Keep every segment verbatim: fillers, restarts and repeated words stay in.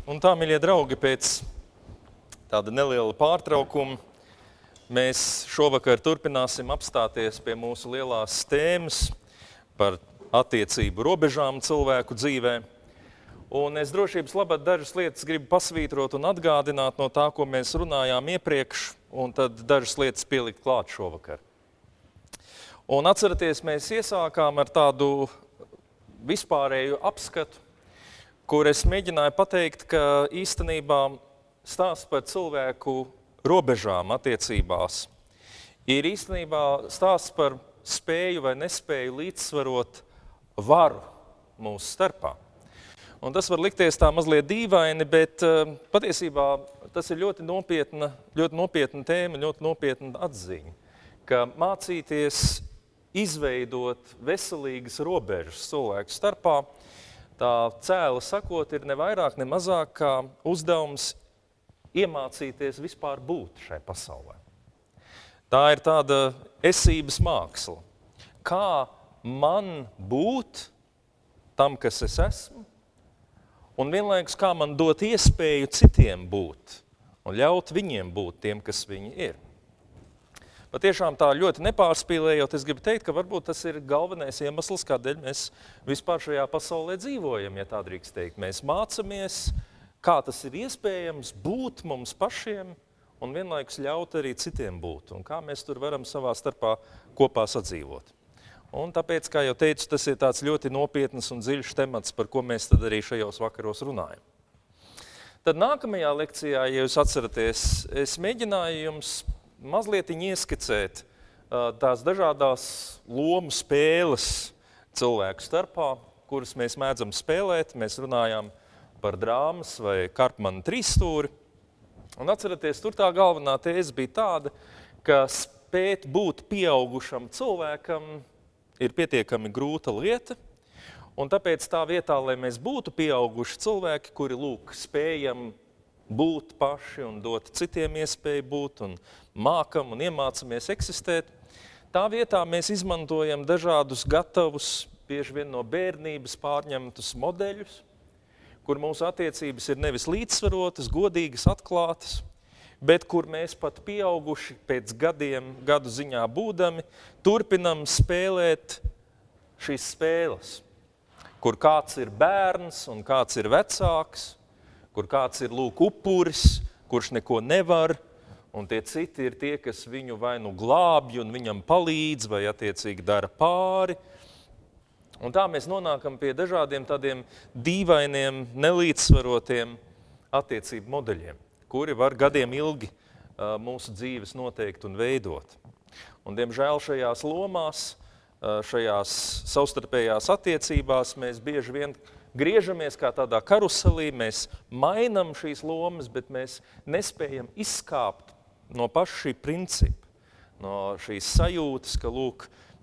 Un tā, mīļie draugi, pēc tāda neliela pārtraukuma mēs šovakar turpināsim apstāties pie mūsu lielās tēmas par attiecību robežām cilvēku dzīvē. Un es drošības labad dažas lietas gribu pasvītrot un atgādināt no tā, ko mēs runājām iepriekš, un tad dažas lietas pielikt klāt šovakar. Un atceraties, mēs iesākām ar tādu vispārēju apskatu, kur es mēģināju pateikt, ka īstenībā stāsts par cilvēku robežām attiecībās ir īstenībā stāsts par spēju vai nespēju līdzsvarot varu mūsu starpā. Un tas var likties tā mazliet dīvaini, bet uh, patiesībā tas ir ļoti nopietna, ļoti nopietna tēma, ļoti nopietna atziņa, ka mācīties izveidot veselīgas robežas cilvēku starpā, tā cēla sakot, ir ne vairāk, ne mazāk kā uzdevums iemācīties vispār būt šai pasaulē. Tā ir tāda esības māksla. Kā man būt tam, kas es esmu, un vienlaikus kā man dot iespēju citiem būt un ļaut viņiem būt tiem, kas viņi ir. Patiešām tā ļoti nepārspīlējot, es gribu teikt, ka varbūt tas ir galvenais iemesls, kādēļ mēs vispār šajā pasaulē dzīvojam, ja tā drīkst teikt. Mēs mācamies, kā tas ir iespējams būt mums pašiem un vienlaikus ļaut arī citiem būt, un kā mēs tur varam savā starpā kopā sadzīvot. Un tāpēc, kā jau teicu, tas ir tāds ļoti nopietns un dziļš temats, par ko mēs tad arī šajos vakaros runājam. Tad nākamajā lekcijā, ja jūs atceraties, es mēģināju jums mazliet ieskicēt uh, tās dažādās lomu spēles cilvēku starpā, kuras mēs mēdzam spēlēt. Mēs runājām par drāmas vai Karpmana trīsstūri. Un atceraties, tur tā galvenā tēze bija tāda, ka spēt būt pieaugušam cilvēkam ir pietiekami grūta lieta, un tāpēc tā vietā, lai mēs būtu pieauguši cilvēki, kuri lūk spējam būt paši un dot citiem iespēju būt un mākam un iemācamies eksistēt, tā vietā mēs izmantojam dažādus gatavus, bieži vien no bērnības pārņemtus modeļus, kur mūsu attiecības ir nevis līdzsvarotas, godīgas, atklātas, bet kur mēs pat pieauguši pēc gadiem, gadu ziņā būdami, turpinam spēlēt šīs spēles, kur kāds ir bērns un kāds ir vecāks, kur kāds ir lūk upuris, kurš neko nevar, un tie citi ir tie, kas viņu vai nu glābj un viņam palīdz, vai attiecīgi dara pāri. Un tā mēs nonākam pie dažādiem tādiem dīvainiem, nelīdzsvarotiem attiecību modeļiem, kuri var gadiem ilgi uh, mūsu dzīves noteikt un veidot. Un, diemžēl, šajās lomās, uh, šajās savstarpējās attiecībās mēs bieži vien griežamies kā tādā karuselī, mēs mainam šīs lomas, bet mēs nespējam izskāpt no paša šī principa, no šīs sajūtas, ka lūk,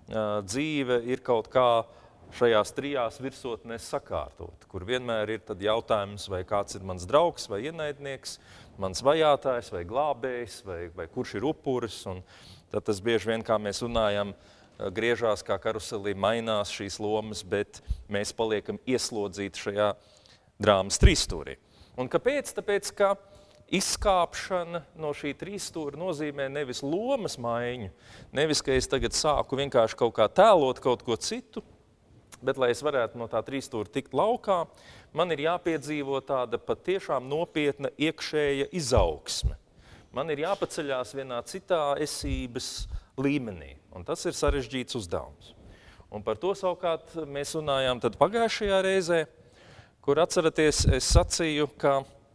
dzīve ir kaut kā šajās trijās virsotnēs sakārtot, kur vienmēr ir tad jautājums, vai kāds ir mans draugs vai ienaidnieks, mans vajātājs vai glābējs, vai, vai kurš ir upuris, un tad tas bieži vien, kā mēs runājam, griežās kā karuselī, mainās šīs lomas, bet mēs paliekam ieslodzīti šajā drāmas trīsstūrī. Un kāpēc? Tāpēc, ka izskāpšana no šī trīsstūra nozīmē nevis lomas maiņu, nevis, ka es tagad sāku vienkārši kaut kā tēlot kaut ko citu, bet, lai es varētu no tā trīsstūra tikt laukā, man ir jāpiedzīvo tāda patiešām nopietna iekšēja izaugsme. Man ir jāpaceļās vienā citā esības līmenī, un tas ir sarežģīts uzdevums. Un par to savukārt mēs runājām tad pagājušajā reizē, kur atceraties, es sacīju, ka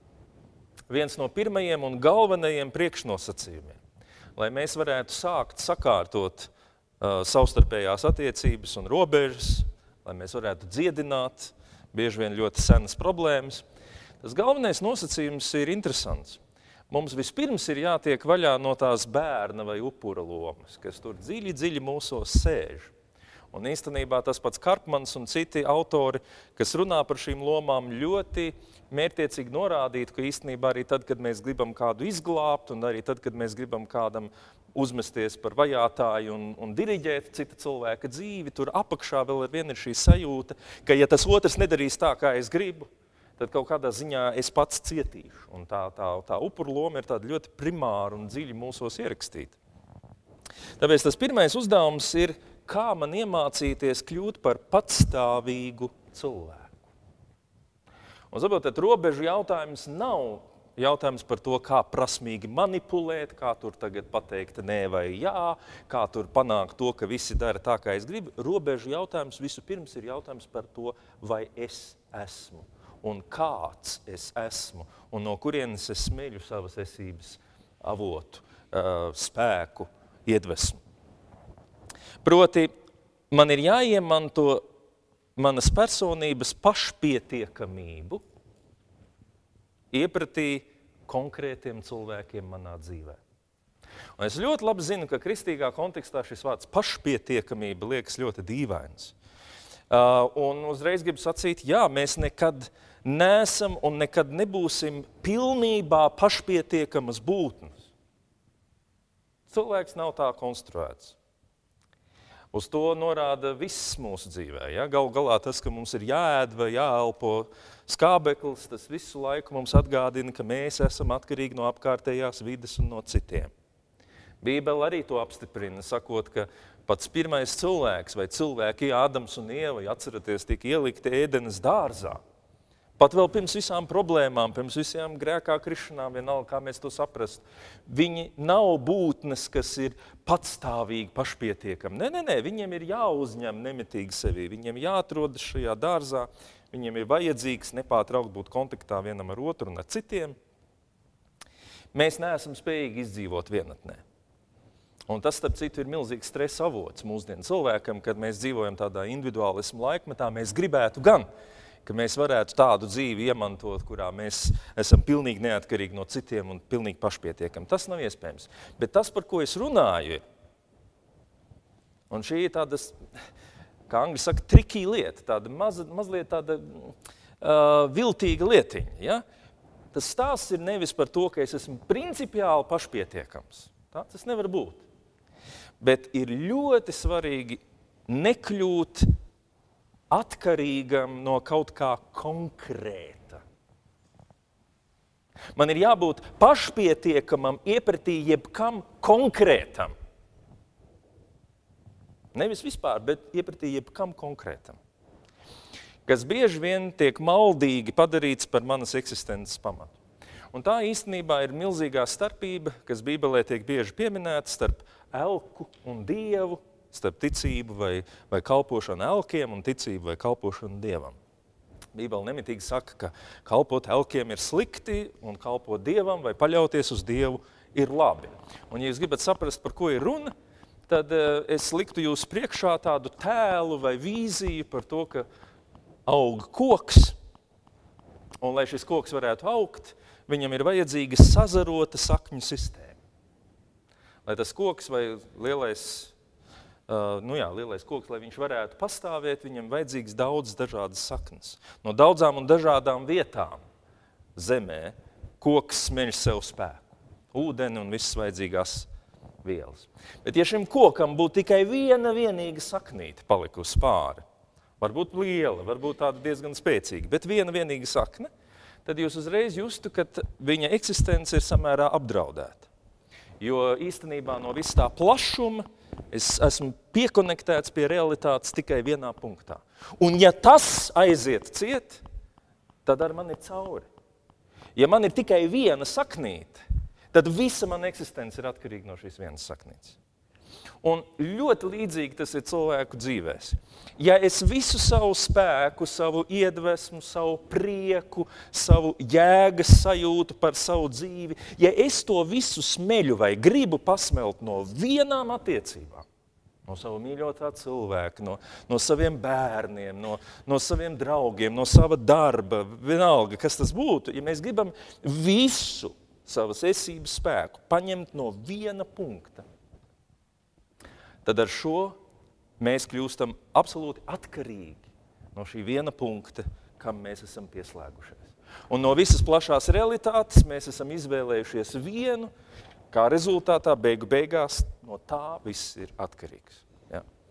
viens no pirmajiem un galvenajiem priekšnosacījumiem, lai mēs varētu sākt sakārtot uh, savstarpējās attiecības un robežas, lai mēs varētu dziedināt bieži vien ļoti senas problēmas, tas galvenais nosacījums ir interesants. Mums vispirms ir jātiek vaļā no tās bērna vai upura lomas, kas tur dziļi, dziļi mūsos sēž. Un īstenībā tas pats Karpmans un citi autori, kas runā par šīm lomām, ļoti mērķtiecīgi norādītu, ka īstenībā arī tad, kad mēs gribam kādu izglābt, un arī tad, kad mēs gribam kādam uzmesties par vajātāju un, un diriģēt cita cilvēka dzīvi, tur apakšā vēl ar vienu ir šī sajūta, ka ja tas otrs nedarīs tā, kā es gribu, tad kaut kādā ziņā es pats cietīšu. Un tā, tā, tā upuru loma ir tāda ļoti primāra un dziļi mūsos ierakstīta. Tāpēc tas pirmais uzdevums ir, kā man iemācīties kļūt par patstāvīgu cilvēku. Un saprotat, robežu jautājums nav jautājums par to, kā prasmīgi manipulēt, kā tur tagad pateikt nē vai jā, kā tur panākt to, ka visi dara tā, kā es gribu. Robežu jautājums visu pirms ir jautājums par to, vai es esmu un kāds es esmu un no kurienes es smeļu savas esības avotu, spēku, iedvesmu. Proti, man ir jāiemanto manas personības pašpietiekamību iepratī konkrētiem cilvēkiem manā dzīvē. Un es ļoti labi zinu, ka kristīgā kontekstā šis vārds pašpietiekamība liekas ļoti dīvains. Uh, un uzreiz gribu sacīt, jā, mēs nekad neesam un nekad nebūsim pilnībā pašpietiekamas būtnes. Cilvēks nav tā konstruēts. Uz to norāda viss mūsu dzīvē. Ja? Galu galā tas, ka mums ir jāēd vai jāelpo skābeklis, tas visu laiku mums atgādina, ka mēs esam atkarīgi no apkārtējās vides un no citiem. Bībele arī to apstiprina, sakot, ka pats pirmais cilvēks vai cilvēki, Ādams un Ieva, atceraties, tika ielikti Ēdenes dārzā. Pat vēl pirms visām problēmām, pirms visām grēkā krišanām, vienalga, kā mēs to saprast, viņi nav būtnes, kas ir patstāvīgi pašpietiekami. Nē, nē, nē, viņiem ir jāuzņem nemitīgi sevī, viņiem jāatrodas šajā dārzā, viņiem ir vajadzīgs nepārtraukt būt kontaktā vienam ar otru un ar citiem. Mēs neesam spējīgi izdzīvot vienatnē. Un tas, starp citu, ir milzīgs stresa avots mūsdienu cilvēkam, kad mēs dzīvojam tādā individuālismu laikmetā, mēs gribētu gan, ka mēs varētu tādu dzīvi iemantot, kurā mēs esam pilnīgi neatkarīgi no citiem un pilnīgi pašpietiekami. Tas nav iespējams. Bet tas, par ko es runāju, ir, un šī ir tāda, kā angļi saka, tricky lieta, tāda maz, mazliet tāda uh, viltīga lietiņa. Ja? Tas stāsts ir nevis par to, ka es esmu principiāli pašpietiekams. Tā tas nevar būt. Bet ir ļoti svarīgi nekļūt atkarīgam no kaut kā konkrēta. Man ir jābūt pašpietiekamam iepratī jebkam konkrētam. Nevis vispār, bet iepratī jebkam konkrētam. Kas bieži vien tiek maldīgi padarīts par manas eksistences pamatu. Un tā īstenībā ir milzīgā starpība, kas Bībelē tiek bieži pieminēta starp elku un dievu, starp ticību vai, vai kalpošanu elkiem un ticību vai kalpošanu dievam. Bībele nemitīgi saka, ka kalpot elkiem ir slikti un kalpot dievam vai paļauties uz dievu ir labi. Un ja jūs gribat saprast, par ko ir runa, tad uh, es liktu jūs priekšā tādu tēlu vai vīziju par to, ka aug koks, un lai šis koks varētu augt, viņam ir vajadzīga sazarota sakņu sistēma. Lai tas koks vai lielais, uh, nu jā, lielais koks, lai viņš varētu pastāvēt, viņam vajadzīgs daudz dažādas saknes. No daudzām un dažādām vietām zemē koks smeļ sev spēku, ūdeni un visas vajadzīgās vielas. Bet ja šim kokam būtu tikai viena vienīga saknīte palikusi pāri, varbūt liela, varbūt tāda diezgan spēcīga, bet viena vienīga sakne, tad jūs uzreiz justu, ka viņa eksistence ir samērā apdraudēta. Jo īstenībā no viss tā plašuma es esmu piekonektēts pie realitātes tikai vienā punktā. Un ja tas aiziet ciet, tad ar man ir cauri. Ja man ir tikai viena saknīte, tad visa mana eksistence ir atkarīga no šīs vienas saknītes. Un ļoti līdzīgi tas ir cilvēku dzīvēs. Ja es visu savu spēku, savu iedvesmu, savu prieku, savu jēgas sajūtu par savu dzīvi, ja es to visu smeļu vai gribu pasmelt no vienām attiecībām, no savu mīļotā cilvēka, no, no saviem bērniem, no, no saviem draugiem, no sava darba, vienalga, kas tas būtu, ja mēs gribam visu savas esības spēku paņemt no viena punkta, tad ar šo mēs kļūstam absolūti atkarīgi no šī viena punkta, kam mēs esam pieslēgušies. Un no visas plašās realitātes mēs esam izvēlējušies vienu, kā rezultātā beigu beigās no tā viss ir atkarīgs. Ja?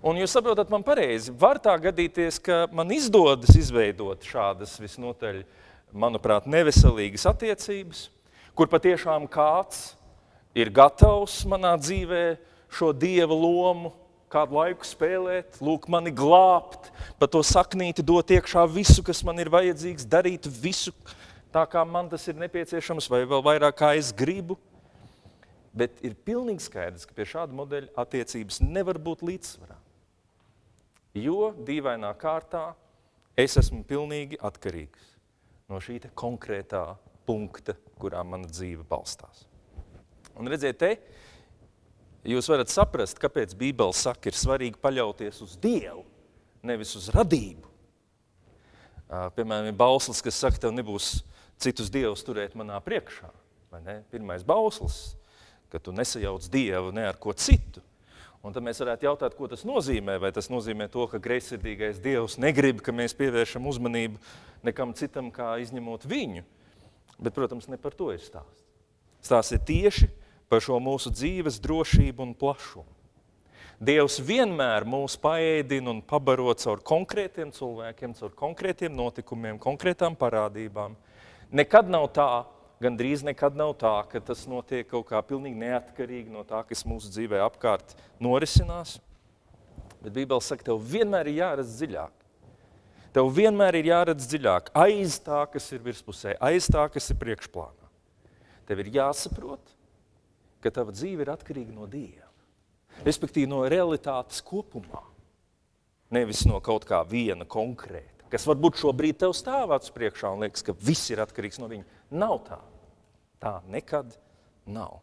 Un jūs saprotat man pareizi, var tā gadīties, ka man izdodas izveidot šādas visnotaļ, manuprāt, neveselīgas attiecības, kur patiešām kāds ir gatavs manā dzīvē šo Dieva lomu kādu laiku spēlēt, lūk mani glābt, pa to saknīti dot iekšā visu, kas man ir vajadzīgs, darīt visu tā, kā man tas ir nepieciešams, vai vēl vairāk, kā es gribu. Bet ir pilnīgi skaidrs, ka pie šāda modeļa attiecības nevar būt līdzsvarā. Jo dīvainā kārtā es esmu pilnīgi atkarīgs no šī te konkrētā punkta, kurā mana dzīve balstās. Un redziet, te jūs varat saprast, kāpēc Bībele saka, ir svarīgi paļauties uz Dievu, nevis uz radību. Piemēram, ir bauslis, kas saka, tev nebūs citus dievus turēt manā priekšā. Vai ne? Pirmais bauslis, ka tu nesajauc Dievu ne ar ko citu. Un tad mēs varētu jautāt, ko tas nozīmē. Vai tas nozīmē to, ka greizsirdīgais Dievs negrib, ka mēs pievēršam uzmanību nekam citam, kā izņemot viņu. Bet, protams, ne par to ir stāsts. Stāsts ir tieši par šo mūsu dzīves drošību un plašumu. Dievs vienmēr mūs paēdina un pabaro caur konkrētiem cilvēkiem, caur konkrētiem notikumiem, konkrētām parādībām. Nekad nav tā, gandrīz nekad nav tā, ka tas notiek kaut kā pilnīgi neatkarīgi no tā, kas mūsu dzīvē apkārt norisinās. Bet Bībele saka, tev vienmēr ir jāredz dziļāk. Tev vienmēr ir jāredz dziļāk, aiz tā, kas ir virspusē, aiz tā, kas ir priekšplānā. Tev ir jāsaprot, ka tava dzīve ir atkarīga no Dieva. Respektīvi no realitātes kopumā. Nevis no kaut kā viena konkrēta, kas varbūt šobrīd tev stāv acu priekšā un liekas, ka viss ir atkarīgs no viņa. Nav tā. Tā nekad nav.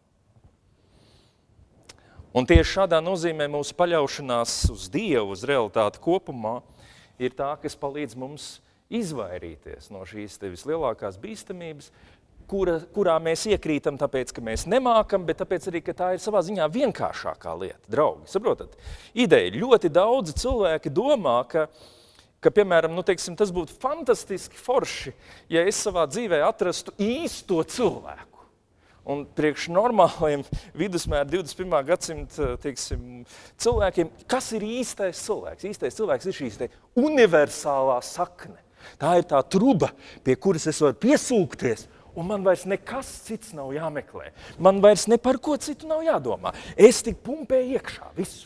Un tieši šādā nozīmē mūsu paļaušanās uz Dievu, uz realitāti kopumā, ir tā, kas palīdz mums izvairīties no šīs te vislielākās bīstamības, Kura, kurā mēs iekrītam tāpēc, ka mēs nemākam, bet tāpēc arī, ka tā ir savā ziņā vienkāršākā lieta, draugi. Saprotat? Ideja. Ļoti daudzi cilvēki domā, ka, ka piemēram, nu, teiksim, tas būtu fantastiski forši, ja es savā dzīvē atrastu īsto cilvēku. Un priekš normāliem vidusmēra divdesmit pirmā gadsimta, teiksim, cilvēkiem, kas ir īstais cilvēks? Īstais cilvēks ir šīs te universālā sakne. Tā ir tā truba, pie kuras es varu piesūkties, un man vairs nekas cits nav jāmeklē. Man vairs ne par ko citu nav jādomā. Es tik pumpēju iekšā visu.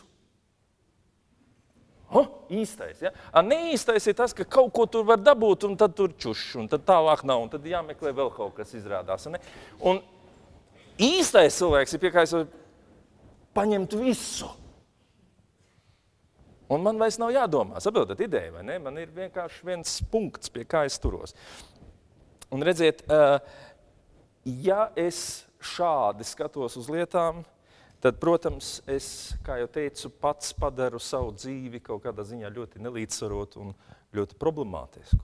O, īstais, ja? A, neīstais ir tas, ka kaut ko tur var dabūt, un tad tur čušs, un tad tālāk nav, un tad jāmeklē vēl kaut kas izrādās. Ne? Un īstais cilvēks ir pie kā es varu paņemt visu. Un man vairs nav jādomā. Saprotat ideja, vai ne? Man ir vienkārši viens punkts, pie kā es turos. Un redziet, ja es šādi skatos uz lietām, tad, protams, es, kā jau teicu, pats padaru savu dzīvi kaut kādā ziņā ļoti nelīdzsvarotu un ļoti problemātisku.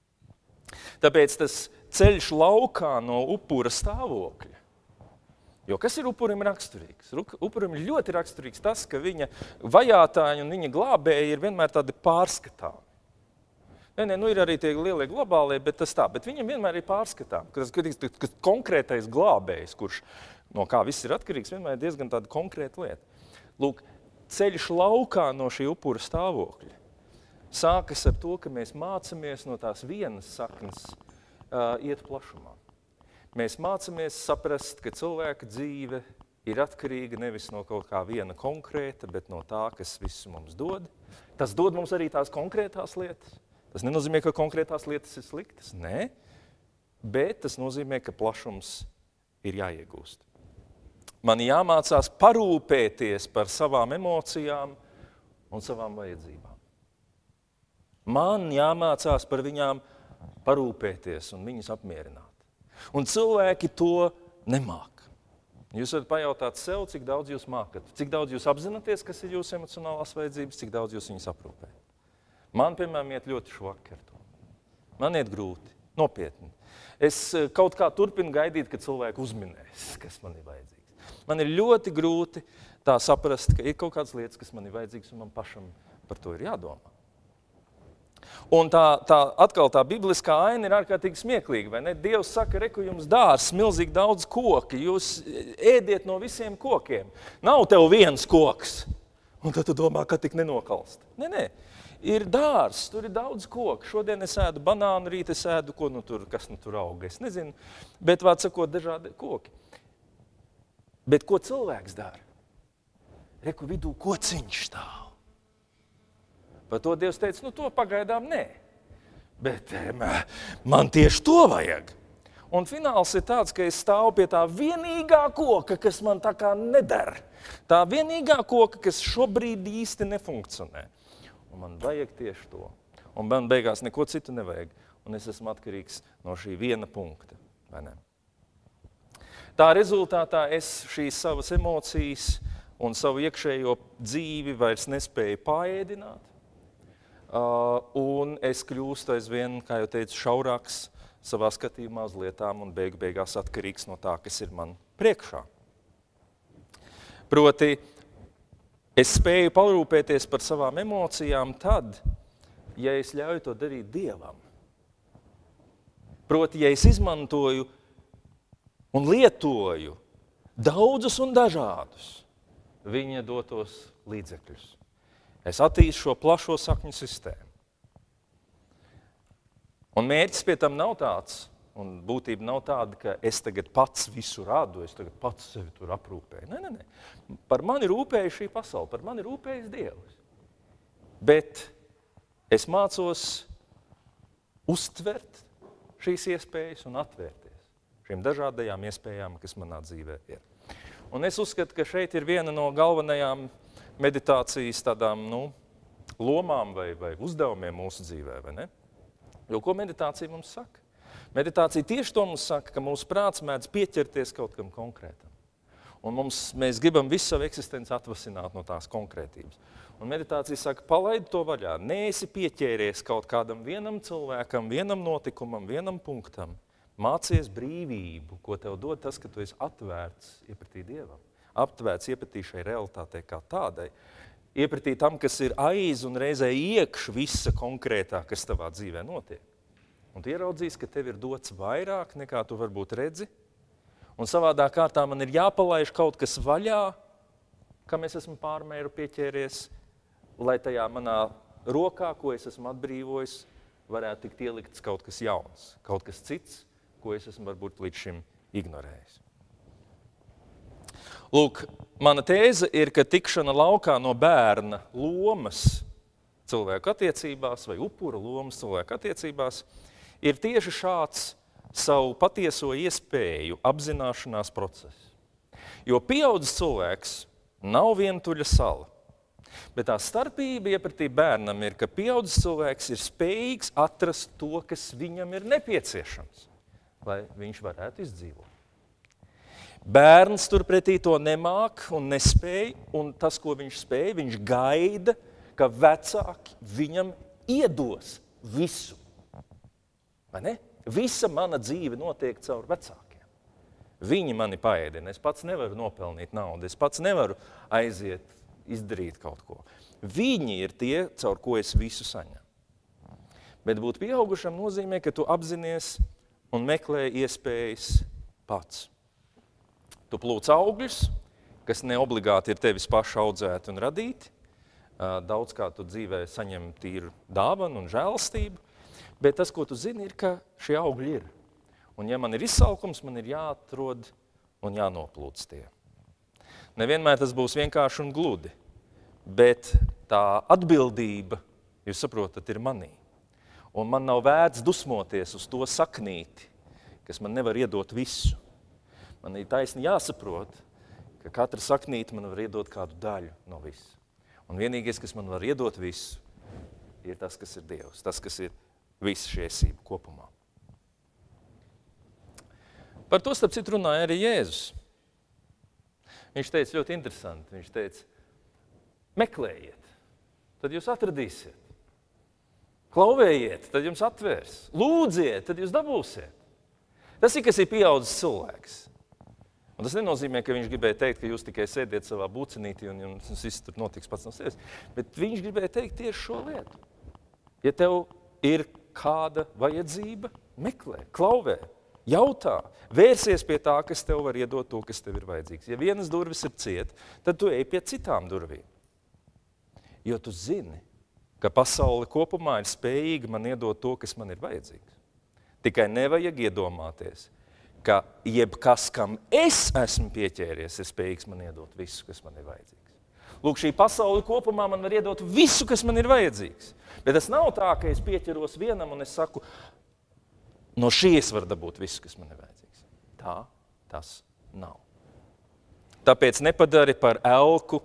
Tāpēc tas ceļš laukā no upura stāvokļa. Jo kas ir upurim raksturīgs? Upurim ir ļoti raksturīgs tas, ka viņa vajātāji un viņa glābēji ir vienmēr tādi pārskatāmi. Nē, nē, nu ir arī tie lielie globālie, bet tas tā. Bet viņam vienmēr ir pārskatām, ka tas ka konkrētais glābējs, kurš no kā viss ir atkarīgs, vienmēr ir diezgan tāda konkrēta lieta. Lūk, ceļš laukā no šī upura stāvokļa sākas ar to, ka mēs mācamies no tās vienas saknes uh, iet plašumā. Mēs mācamies saprast, ka cilvēka dzīve ir atkarīga nevis no kaut kā viena konkrēta, bet no tā, kas visu mums dod. Tas dod mums arī tās konkrētās lietas. Tas nenozīmē, ka konkrētās lietas ir sliktas. Nē, bet tas nozīmē, ka plašums ir jāiegūst. Man jāmācās parūpēties par savām emocijām un savām vajadzībām. Man jāmācās par viņām parūpēties un viņas apmierināt. Un cilvēki to nemāk. Jūs varat pajautāt sev, cik daudz jūs mākat, cik daudz jūs apzināties, kas ir jūsu emocionālās vajadzības, cik daudz jūs viņas aprūpējat. Man, piemēram, iet ļoti švaki ar to. Man iet grūti, nopietni. Es kaut kā turpinu gaidīt, kad cilvēki uzminēs, kas man ir vajadzīgs. Man ir ļoti grūti tā saprast, ka ir kaut kādas lietas, kas man ir vajadzīgas, un man pašam par to ir jādomā. Un tā, tā atkal tā bibliskā aina ir ārkārtīgi smieklīga, vai ne? Dievs saka, reku jums dārs, milzīgi daudz koki, jūs ēdiet no visiem kokiem. Nav tev viens koks. Un tad tu domā, ka tik nenokalst. Nē, nē. Ir dārs, tur ir daudz koku. Šodien es ēdu banānu, rīt es ēdu, ko nu tur, kas nu tur auga, es nezinu. Bet, vārds sakot, dažādi koki. Bet ko cilvēks dara? Reku vidū kociņš stāv. Par to Dievs teica, nu to pagaidām nē. Bet man tieši to vajag. Un fināls ir tāds, ka es stāvu pie tā vienīgā koka, kas man tā kā nedara. Tā vienīgā koka, kas šobrīd īsti nefunkcionē. Un man vajag tieši to. Un man beigās neko citu nevajag. Un es esmu atkarīgs no šī viena punkta. Vai ne? Tā rezultātā es šīs savas emocijas un savu iekšējo dzīvi vairs nespēju paēdināt. Uh, un es kļūstu aizvien, kā jau teicu, šaurāks savā skatījumā uz lietām un beigu beigās atkarīgs no tā, kas ir man priekšā. Proti, es spēju parūpēties par savām emocijām tad, ja es ļauju to darīt Dievam. Proti, ja es izmantoju un lietoju daudzus un dažādus viņa dotos līdzekļus. Es attīstu šo plašo sakņu sistēmu. Un mērķis pie tam nav tāds, un būtība nav tāda, ka es tagad pats visu radu, es tagad pats sevi tur aprūpēju. Nē, nē, nē. Par mani rūpēja šī pasaule, par mani rūpējas Dievs. Bet es mācos uztvert šīs iespējas un atvērties šīm dažādajām iespējām, kas manā dzīvē ir. Un es uzskatu, ka šeit ir viena no galvenajām meditācijas tādām, nu, lomām vai, vai uzdevumiem mūsu dzīvē, vai ne? Jo ko meditācija mums saka? Meditācija tieši to mums saka, ka mūsu prāts mēdz pieķerties kaut kam konkrētam. Un mums, mēs gribam visu savu eksistenci atvasināt no tās konkrētības. Un meditācija saka, palaid to vaļā. Neesi pieķēries kaut kādam vienam cilvēkam, vienam notikumam, vienam punktam. Mācies brīvību, ko tev dod tas, ka tu esi atvērts iepratī Dievam. Atvērts iepratī šai realitātei kā tādai. Iepratī tam, kas ir aiz un reizē iekš visa konkrētā, kas tavā dzīvē notiek. Un tu ieraudzīs, ka tev ir dots vairāk, nekā tu varbūt redzi. Un savādā kārtā man ir jāpalaiž kaut kas vaļā, kam es esmu pārmēru pieķēries, lai tajā manā rokā, ko es esmu atbrīvojis, varētu tikt ielikts kaut kas jauns, kaut kas cits, ko es esmu varbūt līdz šim ignorējis. Lūk, mana tēze ir, ka tikšana laukā no bērna lomas cilvēku attiecībās vai upura lomas cilvēku attiecībās ir tieši šāds savu patieso iespēju apzināšanās process. Jo pieaudzis cilvēks nav vientuļa sala, bet tā starpība iepratī bērnam ir, ka pieaudzis cilvēks ir spējīgs atrast to, kas viņam ir nepieciešams, lai viņš varētu izdzīvot. Bērns turpretī to nemāk un nespēj, un tas, ko viņš spēj, viņš gaida, ka vecāki viņam iedos visu. Vai ne? Visa mana dzīve notiek caur vecākiem. Viņi mani paēdina. Es pats nevaru nopelnīt naudu. Es pats nevaru aiziet, izdarīt kaut ko. Viņi ir tie, caur ko es visu saņemu. Bet būt pieaugušam nozīmē, ka tu apzinies un meklē iespējas pats. Tu plūc augļus, kas neobligāti ir tevis paša audzēti un radīti. Daudz kā tu dzīvē saņem tīru dāvanu un žēlastību. Bet tas, ko tu zini, ir, ka šie augļi ir. Un ja man ir izsalkums, man ir jāatrod un jānoplūc tie. Nevienmēr tas būs vienkārši un gludi, bet tā atbildība, jūs saprotat, ir manī. Un man nav vērts dusmoties uz to saknīti, kas man nevar iedot visu. Man ir taisni jāsaprot, ka katra saknīte man var iedot kādu daļu no visu. Un vienīgais, kas man var iedot visu, ir tas, kas ir Dievs, tas, kas ir visa šī esība kopumā. Par to, starp citu, runāja arī Jēzus. Viņš teica ļoti interesanti. Viņš teica, meklējiet, tad jūs atradīsiet. Klauvējiet, tad jums atvērs. Lūdziet, tad jūs dabūsiet. Tas ir, kas ir pieaudzis cilvēks. Un tas nenozīmē, ka viņš gribēja teikt, ka jūs tikai sēdiet savā bucinītī un jums viss tur notiks pats no sevis. Bet viņš gribēja teikt tieši šo lietu. Ja tev ir kāda vajadzība, meklē, klauvē, jautā, vērsies pie tā, kas tev var iedot to, kas tev ir vajadzīgs. Ja vienas durvis ir ciet, tad tu ej pie citām durvīm. Jo tu zini, ka pasaule kopumā ir spējīga man iedot to, kas man ir vajadzīgs. Tikai nevajag iedomāties, ka jebkas, kam es esmu pieķēries, ir spējīgs man iedot visu, kas man ir vajadzīgs. Lūk, šī pasaule kopumā man var iedot visu, kas man ir vajadzīgs. Bet tas nav tā, ka es pieķeros vienam un es saku, no šīs var dabūt visu, kas man ir vajadzīgs. Tā tas nav. Tāpēc nepadari par elku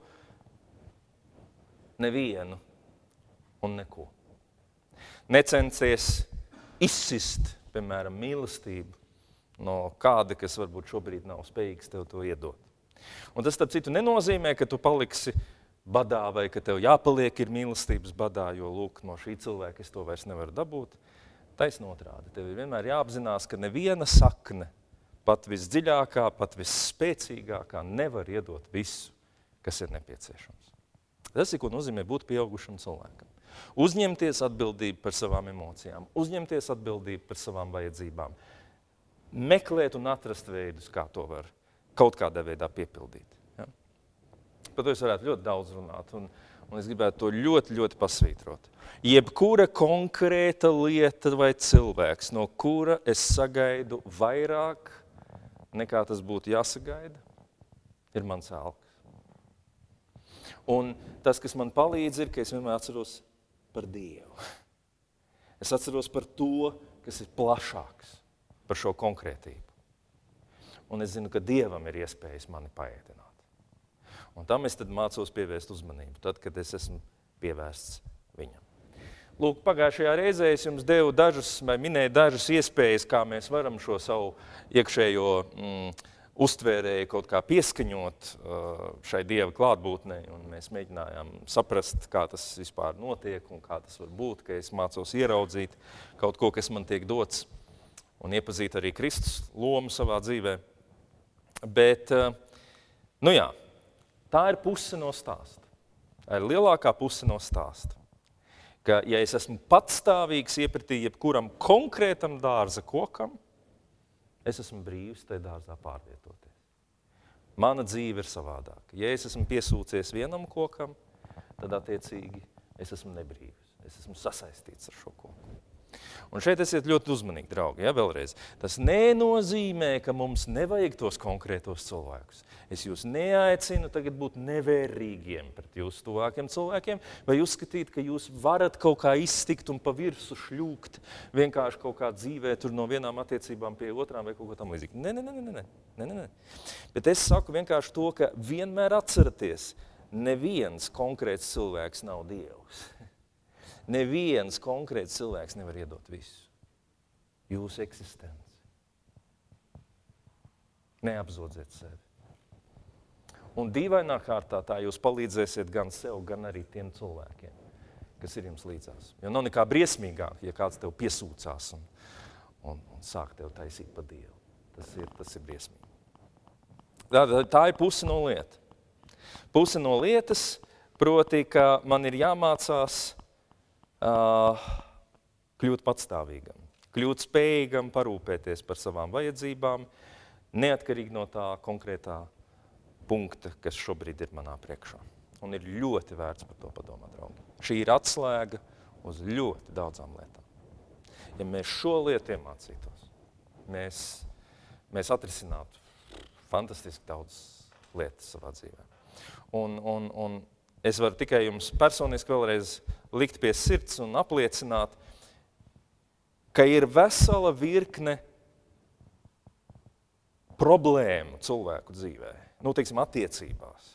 nevienu un neko. Necensies izsist, piemēram, mīlestību no kāda, kas varbūt šobrīd nav spējīgs tev to iedot. Un tas, starp citu, nenozīmē, ka tu paliksi badā vai ka tev jāpaliek ir mīlestības badā, jo, lūk, no šī cilvēka es to vairs nevaru dabūt. Taisn otrādi. Tev ir vienmēr jāapzinās, ka neviena sakne, pat visdziļākā, pat visspēcīgākā, nevar iedot visu, kas ir nepieciešams. Tas ir, ko nozīmē būt pieaugušam cilvēkam. Uzņemties atbildību par savām emocijām, uzņemties atbildību par savām vajadzībām, meklēt un atrast veidus, kā to var kaut kādā veidā piepildīt. Ja? Par to es varētu ļoti daudz runāt, un, un es gribētu to ļoti, ļoti pasvītrot. Jebkura konkrēta lieta vai cilvēks, no kura es sagaidu vairāk, nekā tas būtu jāsagaida, ir mans elks. Un tas, kas man palīdz, ir, ka es vienmēr atceros par Dievu. Es atceros par to, kas ir plašāks par šo konkrētību. Un es zinu, ka Dievam ir iespējas mani paēdināt. Un tam es tad mācos pievērst uzmanību, tad, kad es esmu pievērsts viņam. Lūk, pagājušajā reizē es jums devu dažus, vai minēju dažas iespējas, kā mēs varam šo savu iekšējo mm, uztvērēju kaut kā pieskaņot uh, šai Dieva klātbūtnei, un mēs mēģinājām saprast, kā tas vispār notiek un kā tas var būt, ka es mācos ieraudzīt kaut ko, kas man tiek dots, un iepazīt arī Kristus lomu savā dzīvē. Bet, nu jā, tā ir puse no stāsta. Tā ir lielākā puse no stāsta. Ka, ja es esmu patstāvīgs iepratī jebkuram konkrētam dārza kokam, es esmu brīvs tajā dārzā pārvietoties. Mana dzīve ir savādāka. Ja es esmu piesūcies vienam kokam, tad attiecīgi es esmu nebrīvs. Es esmu sasaistīts ar šo koku. Un šeit esiet ļoti uzmanīgi, draugi, ja, vēlreiz. Tas nenozīmē, ka mums nevajag tos konkrētos cilvēkus. Es jūs neaicinu tagad būt nevērīgiem pret jūsu tuvākiem cilvēkiem, vai uzskatīt, ka jūs varat kaut kā izstikt un pa virsu šļūkt vienkārši kaut kā dzīvē tur no vienām attiecībām pie otrām vai kaut ko tam līdzīgi. Nē, nē, nē, nē, nē, nē. Bet es saku vienkārši to, ka vienmēr atceraties, neviens konkrēts cilvēks nav Dievs. Neviens konkrēts cilvēks nevar iedot visu. Jūsu eksistenci. Neapzodziet sevi. Un dīvainā kārtā tā jūs palīdzēsiet gan sev, gan arī tiem cilvēkiem, kas ir jums līdzās. Jo nav nekā briesmīgāk, ja kāds tev piesūcās un, un, un sāk tev taisīt pa Dievu. Tas ir, tas ir briesmīgi. Tā, tā ir puse no lieta. Puse no lietas, proti, ka man ir jāmācās Uh, kļūt patstāvīgam, kļūt spējīgam parūpēties par savām vajadzībām, neatkarīgi no tā konkrētā punkta, kas šobrīd ir manā priekšā. Un ir ļoti vērts par to padomāt, draugi. Šī ir atslēga uz ļoti daudzām lietām. Ja mēs šo lietu iemācītos, mēs, mēs atrisinātu fantastiski daudz lietas savā dzīvē. Un, un, un es varu tikai jums personiski vēlreiz likt pie sirds un apliecināt, ka ir vesela virkne problēmu cilvēku dzīvē, nu, teiksim, attiecībās,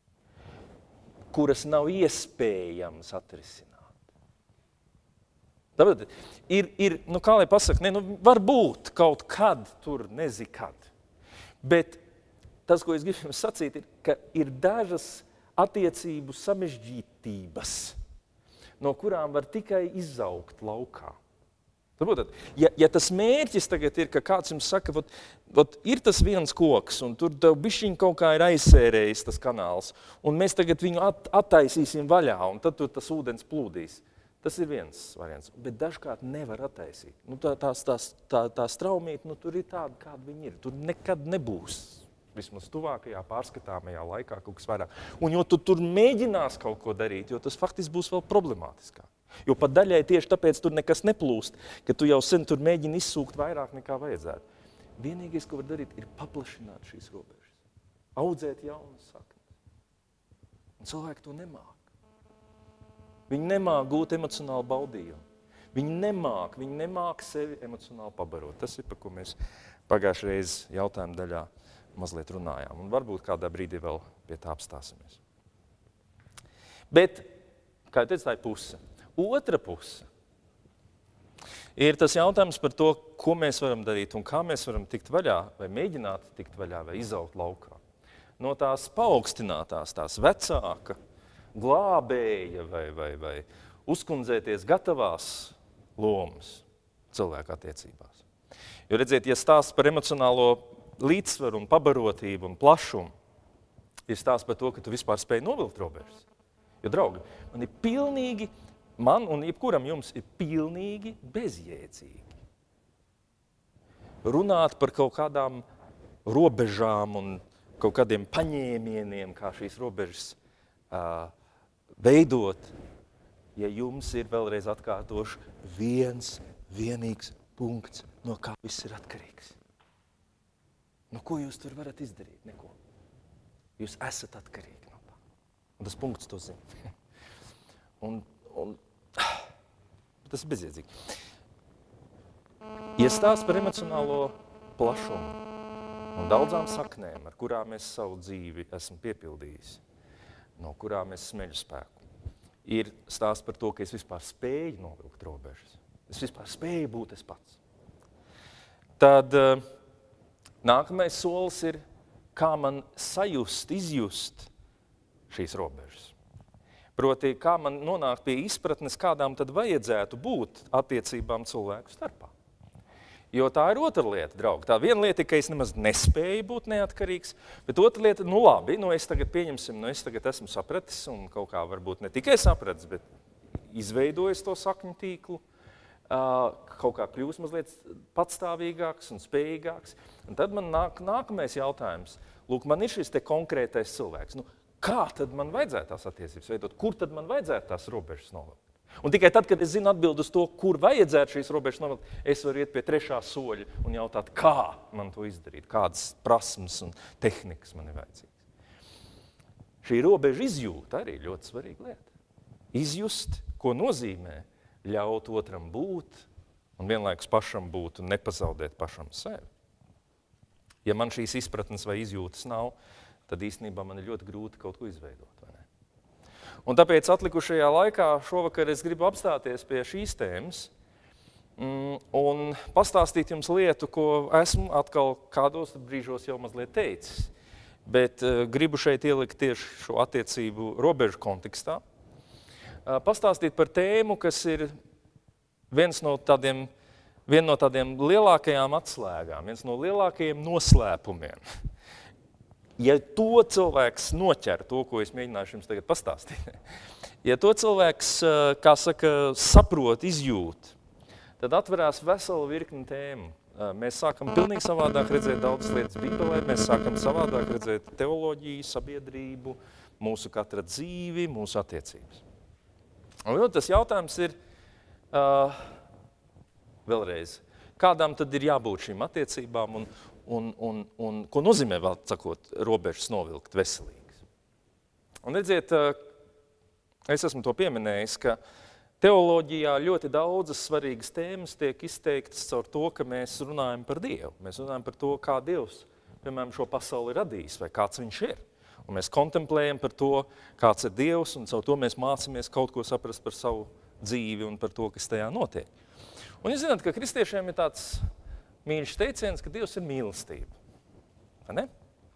kuras nav iespējams atrisināt. Tāpēc ir, ir nu, kā lai pasaka, ne, nu, varbūt kaut kad tur nezi kad, bet tas, ko es gribu jums sacīt, ir, ka ir dažas attiecību samežģītības, no kurām var tikai izaugt laukā. Tāpēc, ja, ja tas mērķis tagad ir, ka kāds jums saka, vot, vot ir tas viens koks, un tur tev bišķiņ kaut kā ir aizsērējis tas kanāls, un mēs tagad viņu at, attaisīsim vaļā, un tad tur tas ūdens plūdīs. Tas ir viens variants, bet dažkārt nevar attaisīt. Nu, tā, tās, tās, tā, tā straumīte, nu, tur ir tāda, kāda viņa ir. Tur nekad nebūs Vismaz tuvākajā pārskatāmajā laikā kaut kas vairāk. Un jo tu tur mēģinās kaut ko darīt, jo tas faktiski būs vēl problemātiskāk. Jo pat daļai tieši tāpēc tur nekas neplūst, ka tu jau sen tur mēģini izsūkt vairāk nekā vajadzētu. Vienīgais, ko var darīt, ir paplašināt šīs robežas. Audzēt jaunas saknes. Un cilvēki to nemāk. Viņi nemāk gūt emocionālu baudījumu. Viņi nemāk, viņi nemāk sevi emocionāli pabarot. Tas ir, par ko mēs pagājušajā reizē jautājuma daļā mazliet runājām. Un varbūt kādā brīdī vēl pie tā apstāsimies. Bet, kā jau teicu, tā ir puse. Otra puse ir tas jautājums par to, ko mēs varam darīt un kā mēs varam tikt vaļā, vai mēģināt tikt vaļā, vai izaugt laukā. No tās paaugstinātās, tās vecāka, glābēja vai, vai, vai uzkundzēties gatavās lomas cilvēku attiecībās. Jo redziet, ja stāsts par emocionālo līdzsvaru un pabarotību un plašumu, ir stāsts par to, ka tu vispār spēj novilkt robežas. Jo, draugi, man ir pilnīgi, man un jebkuram jums ir pilnīgi bezjēdzīgi runāt par kaut kādām robežām un kaut kādiem paņēmieniem, kā šīs robežas uh, veidot, ja jums ir vēlreiz atkārtoši viens vienīgs punkts, no kā viss ir atkarīgs. Nu, ko jūs tur varat izdarīt? Neko. Jūs esat atkarīgi no tā. Un tas punkts to zina. un, un tas ir bezjēdzīgi. Ja stāsts par emocionālo plašumu un daudzām saknēm, ar kurām es savu dzīvi esmu piepildījis, no kurām es smeļu spēku, ir stāsts par to, ka es vispār spēju novilkt robežas. Es vispār spēju būt es pats. Tad uh, nākamais solis ir, kā man sajust, izjust šīs robežas. Proti, kā man nonākt pie izpratnes, kādām tad vajadzētu būt attiecībām cilvēku starpā. Jo tā ir otra lieta, draugi. Tā viena lieta ir, ka es nemaz nespēju būt neatkarīgs, bet otra lieta, nu labi, nu es tagad pieņemsim, nu es tagad esmu sapratis un kaut kā varbūt ne tikai sapratis, bet izveidojis to sakņu tīklu, kaut kā kļūst mazliet patstāvīgāks un spējīgāks. Un tad man nāk nākamais jautājums. Lūk, man ir šis te konkrētais cilvēks. Nu, kā tad man vajadzētu tās attiecības veidot? Kur tad man vajadzētu tās robežas novilkt? Un tikai tad, kad es zinu atbildi uz to, kur vajadzētu šīs robežas novilkt, es varu iet pie trešā soļa un jautāt, kā man to izdarīt, kādas prasmes un tehnikas man ir vajadzīgas. Šī robeža izjūta arī ļoti svarīga lieta. Izjust, ko nozīmē ļaut otram būt un vienlaikus pašam būt un nepazaudēt pašam sevi. Ja man šīs izpratnes vai izjūtas nav, tad īstenībā man ir ļoti grūti kaut ko izveidot, vai ne? Un tāpēc atlikušajā laikā šovakar es gribu apstāties pie šīs tēmas un pastāstīt jums lietu, ko esmu atkal kādos brīžos jau mazliet teicis, bet gribu šeit ielikt tieši šo attiecību robežu kontekstā. Pastāstīt par tēmu, kas ir viens no tādiem, viena no tādiem lielākajām atslēgām, viens no lielākajiem noslēpumiem. Ja to cilvēks noķer, to, ko es mēģināšu jums tagad pastāstīt, ja to cilvēks, kā saka, saprot, izjūt, tad atverās vesela virkni tēmu. Mēs sākam pilnīgi savādāk redzēt daudzas lietas Bībelē, mēs sākam savādāk redzēt teoloģiju, sabiedrību, mūsu katra dzīvi, mūsu attiecības. Un tas jautājums ir uh, vēlreiz, kādām tad ir jābūt šīm attiecībām un, un, un, un ko nozīmē, vēl sakot, robežas novilkt veselīgas. Un redziet, uh, es esmu to pieminējis, ka teoloģijā ļoti daudzas svarīgas tēmas tiek izteiktas caur to, ka mēs runājam par Dievu. Mēs runājam par to, kā Dievs, piemēram, šo pasauli radījis vai kāds viņš ir. Un mēs kontemplējam par to, kāds ir Dievs, un caur to mēs mācāmies kaut ko saprast par savu dzīvi un par to, kas tajā notiek. Un jūs zināt, ka kristiešiem ir tāds mīļš teiciens, ka Dievs ir mīlestība. Vai ne?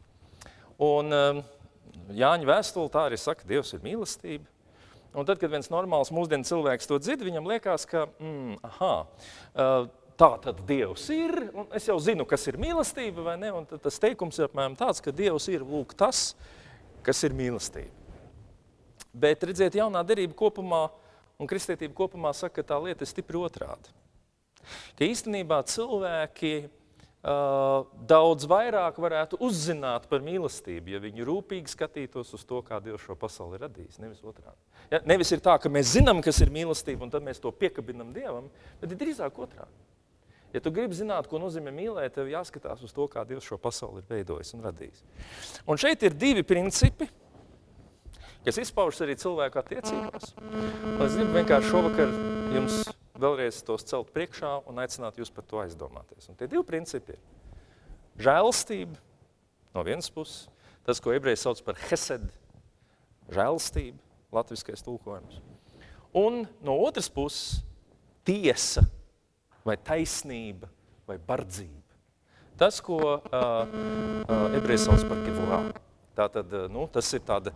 Un um, Jāņa vēstule tā arī saka, Dievs ir mīlestība. Un tad, kad viens normāls mūsdienu cilvēks to dzird, viņam liekas, ka, mm, aha, uh, tā tad Dievs ir, un es jau zinu, kas ir mīlestība, vai ne? Un tas teikums ir apmēram tāds, ka Dievs ir, lūk, tas, kas ir mīlestība. Bet, redziet, jaunā derība kopumā un kristietība kopumā saka, ka tā lieta ir stipri otrādi. Ka īstenībā cilvēki uh, daudz vairāk varētu uzzināt par mīlestību, ja viņi rūpīgi skatītos uz to, kā Dievs šo pasauli ir radījis, nevis otrādi. Ja, nevis ir tā, ka mēs zinām, kas ir mīlestība, un tad mēs to piekabinam Dievam, bet ir drīzāk otrādi. Ja tu gribi zināt, ko nozīmē mīlēt, tev jāskatās uz to, kā Dievs šo pasauli ir veidojis un radījis. Un šeit ir divi principi, kas izpaužas arī cilvēku attiecībās. Un es gribu vienkārši šovakar jums vēlreiz tos celt priekšā un aicināt jūs par to aizdomāties. Un tie divi principi ir žēlastība no vienas puses, tas, ko ebreji sauc par hesed, žēlastība, latviskais tulkojums. Un no otras puses tiesa, vai taisnība, vai bardzība. Tas, ko uh, uh, ebreji sauc par gevurā. Tātad, uh, nu, tas ir tāda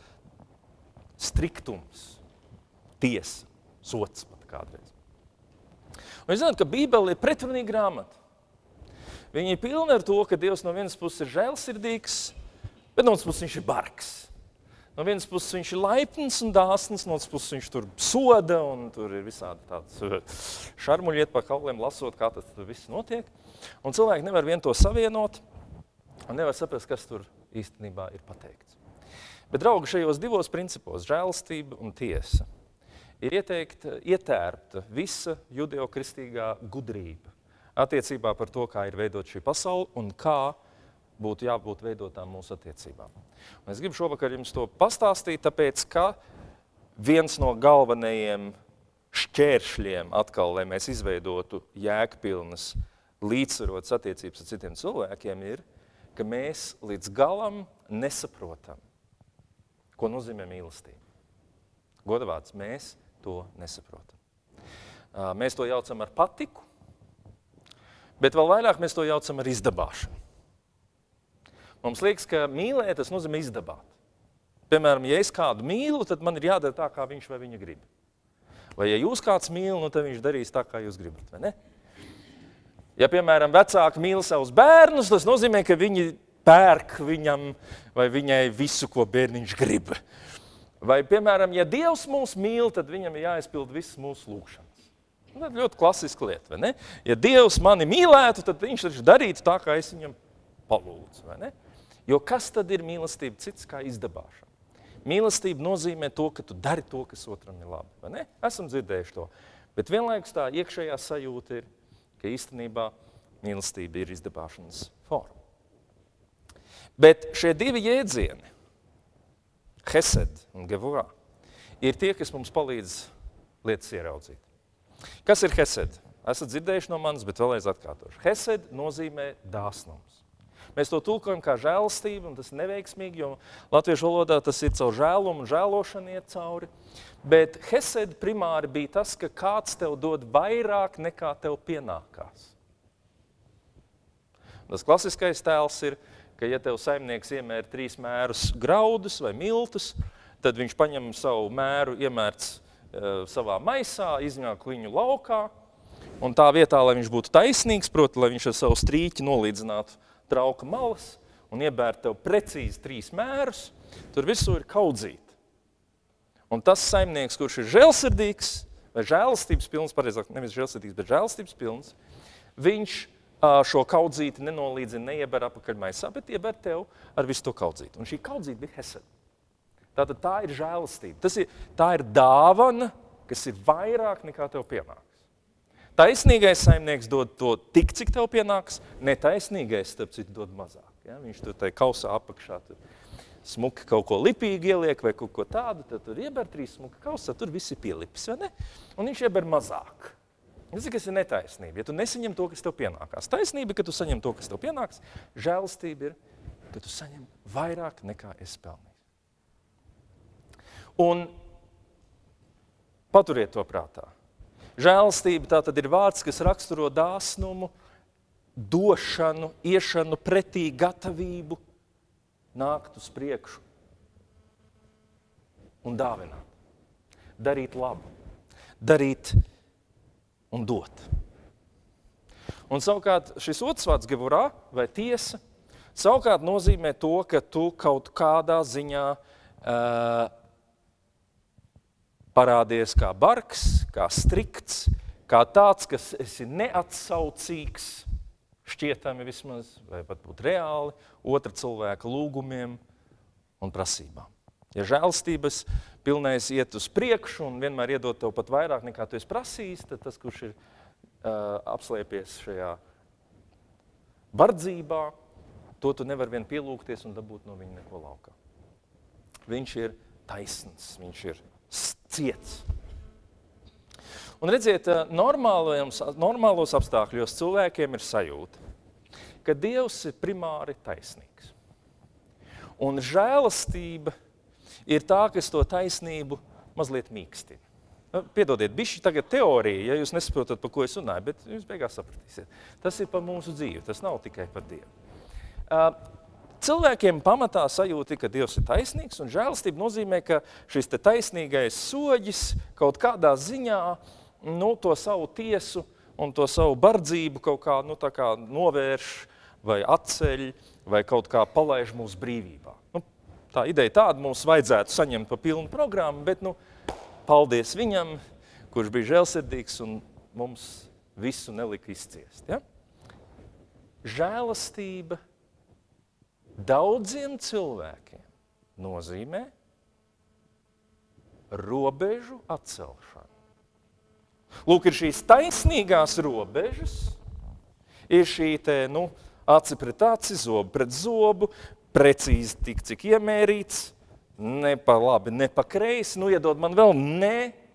striktums, tiesa, sots pat kādreiz. Un jūs zināt, ka Bībele ir pretrunīga grāmata. Viņa ir pilna ar to, ka Dievs no vienas puses ir žēlsirdīgs, bet no otras puses viņš ir bargs. No vienas puses viņš ir laipns un dāsns, no otras puses viņš tur soda un tur ir visādi tāds šarmuļiet pa kauliem lasot, kā tas tur viss notiek. Un cilvēki nevar vien to savienot un nevar saprast, kas tur īstenībā ir pateikts. Bet, draugi, šajos divos principos, žēlastība un tiesa, ir ieteikta, ietērpta visa judeo-kristīgā gudrība attiecībā par to, kā ir veidot šī pasaule un kā būtu jābūt veidotām mūsu attiecībām. Un es gribu šovakar jums to pastāstīt, tāpēc, ka viens no galvenajiem šķēršļiem atkal, lai mēs izveidotu jēgpilnas, līdzsvarotas attiecības ar citiem cilvēkiem, ir, ka mēs līdz galam nesaprotam, ko nozīmē mīlestība. Godavārds, mēs to nesaprotam. Mēs to jaucam ar patiku, bet vēl vairāk mēs to jaucam ar izdabāšanu. Mums liekas, ka mīlēt, tas nozīmē izdabāt. Piemēram, ja es kādu mīlu, tad man ir jādara tā, kā viņš vai viņa grib. Vai ja jūs kāds mīl, nu tad viņš darīs tā, kā jūs gribat, vai ne? Ja, piemēram, vecāki mīl savus bērnus, tas nozīmē, ka viņi pērk viņam vai viņai visu, ko bērniņš grib. Vai, piemēram, ja Dievs mūs mīl, tad viņam ir jāizpild visas mūsu lūgšanas. Tā ir ļoti klasiska lieta, vai ne? Ja Dievs mani mīlētu, tad viņš taču darītu tā, kā es viņam palūdzu, vai ne? Jo kas tad ir mīlestība cits kā izdabāšana? Mīlestība nozīmē to, ka tu dari to, kas otram ir labi, vai ne? Esam dzirdējuši to. Bet vienlaikus tā iekšējā sajūta ir, ka īstenībā mīlestība ir izdabāšanas forma. Bet šie divi jēdzieni, hesed un gevurā, ir tie, kas mums palīdz lietas ieraudzīt. Kas ir hesed? Esat dzirdējuši no manis, bet vēlreiz atkārtošu. Hesed nozīmē dāsnums. Mēs to tulkojam kā žēlastību, un tas ir neveiksmīgi, jo latviešu valodā tas ir caur žēlumu un žēlošanu iet cauri. Bet hesed primāri bija tas, ka kāds tev dod vairāk nekā tev pienākās. Tas klasiskais tēls ir, ka ja tev saimnieks iemēra trīs mērus graudus vai miltus, tad viņš paņem savu mēru, iemērts uh, savā maisā, izņāk viņu laukā, un tā vietā, lai viņš būtu taisnīgs, proti, lai viņš ar savu strīķi nolīdzinātu trauka malas un iebērt tev precīzi trīs mērus, tur visur ir kaudzīti. Un tas saimnieks, kurš ir žēlsirdīgs, vai žēlastības pilns, pareizāk, nevis žēlsirdīgs, bet žēlastības pilns, viņš uh, šo kaudzīti nenolīdzina, neieber apakaļ maisā, bet ieber tev ar visu to kaudzīti. Un šī kaudzīta bija hesed. Tātad tā ir žēlastība. Tas ir, tā ir dāvana, kas ir vairāk nekā tev pienāks. Taisnīgais saimnieks dod to tik, cik tev pienāks, netaisnīgais, starp citu, dod mazāk. Ja? Viņš tur tai kausā apakšā tur smuki kaut ko lipīgi ieliek vai kaut ko tādu, tad tur ieber trīs smuki kausā, tur viss ir pielipis, vai ne? Un viņš ieber mazāk. Tas ir, kas ir netaisnība, ja tu nesaņem to, kas tev pienākās. Taisnība, ka tu saņem to, kas tev pienāks, žēlastība ir, ka tu saņem vairāk nekā esi pelnījis. Un paturiet to prātā. Žēlastība tā tad ir vārds, kas raksturo dāsnumu, došanu, iešanu pretī, gatavību, nākt uz priekšu un dāvināt. Darīt labu, darīt un dot. Un savukārt šis otrs vārds gevurā vai tiesa, savukārt nozīmē to, ka tu kaut kādā ziņā uh, parādies kā bargs, kā strikts, kā tāds, kas esi neatsaucīgs šķietami vismaz, vai pat būt reāli, otra cilvēka lūgumiem un prasībām. Ja žēlstības pilnais iet uz priekšu un vienmēr iedod tev pat vairāk nekā tu esi prasījis, tad tas, kurš ir uh, apslēpies šajā bardzībā, to tu nevar vien pielūgties un dabūt no viņa neko laukā. Viņš ir taisns, viņš ir ciets. Un redziet, normālos apstākļos cilvēkiem ir sajūta, ka Dievs ir primāri taisnīgs. Un žēlastība ir tā, kas to taisnību mazliet mīkstina. Piedodiet, bišķi tagad teorija, ja jūs nesaprotat, par ko es runāju, bet jūs beigās sapratīsiet. Tas ir par mūsu dzīvi, tas nav tikai par Dievu. Cilvēkiem pamatā sajūta, ka Dievs ir taisnīgs, un žēlastība nozīmē, ka šis te taisnīgais soģis kaut kādā ziņā nu, to savu tiesu un to savu bardzību kaut kā, nu, tā kā novērš vai atceļ vai kaut kā palaiž mūsu brīvībā. Nu, tā ideja tāda mums vajadzētu saņemt pa pilnu programmu, bet nu, paldies viņam, kurš bija žēlsirdīgs un mums visu nelika izciest. Ja? Žēlastība daudziem cilvēkiem nozīmē robežu atcelšanu. Lūk, ir šīs taisnīgās robežas, ir šī te, nu, aci pret aci, zobu pret zobu, precīzi tik, cik iemērīts, ne pa labi, ne pa kreisi, nu, iedod man vēl, ne.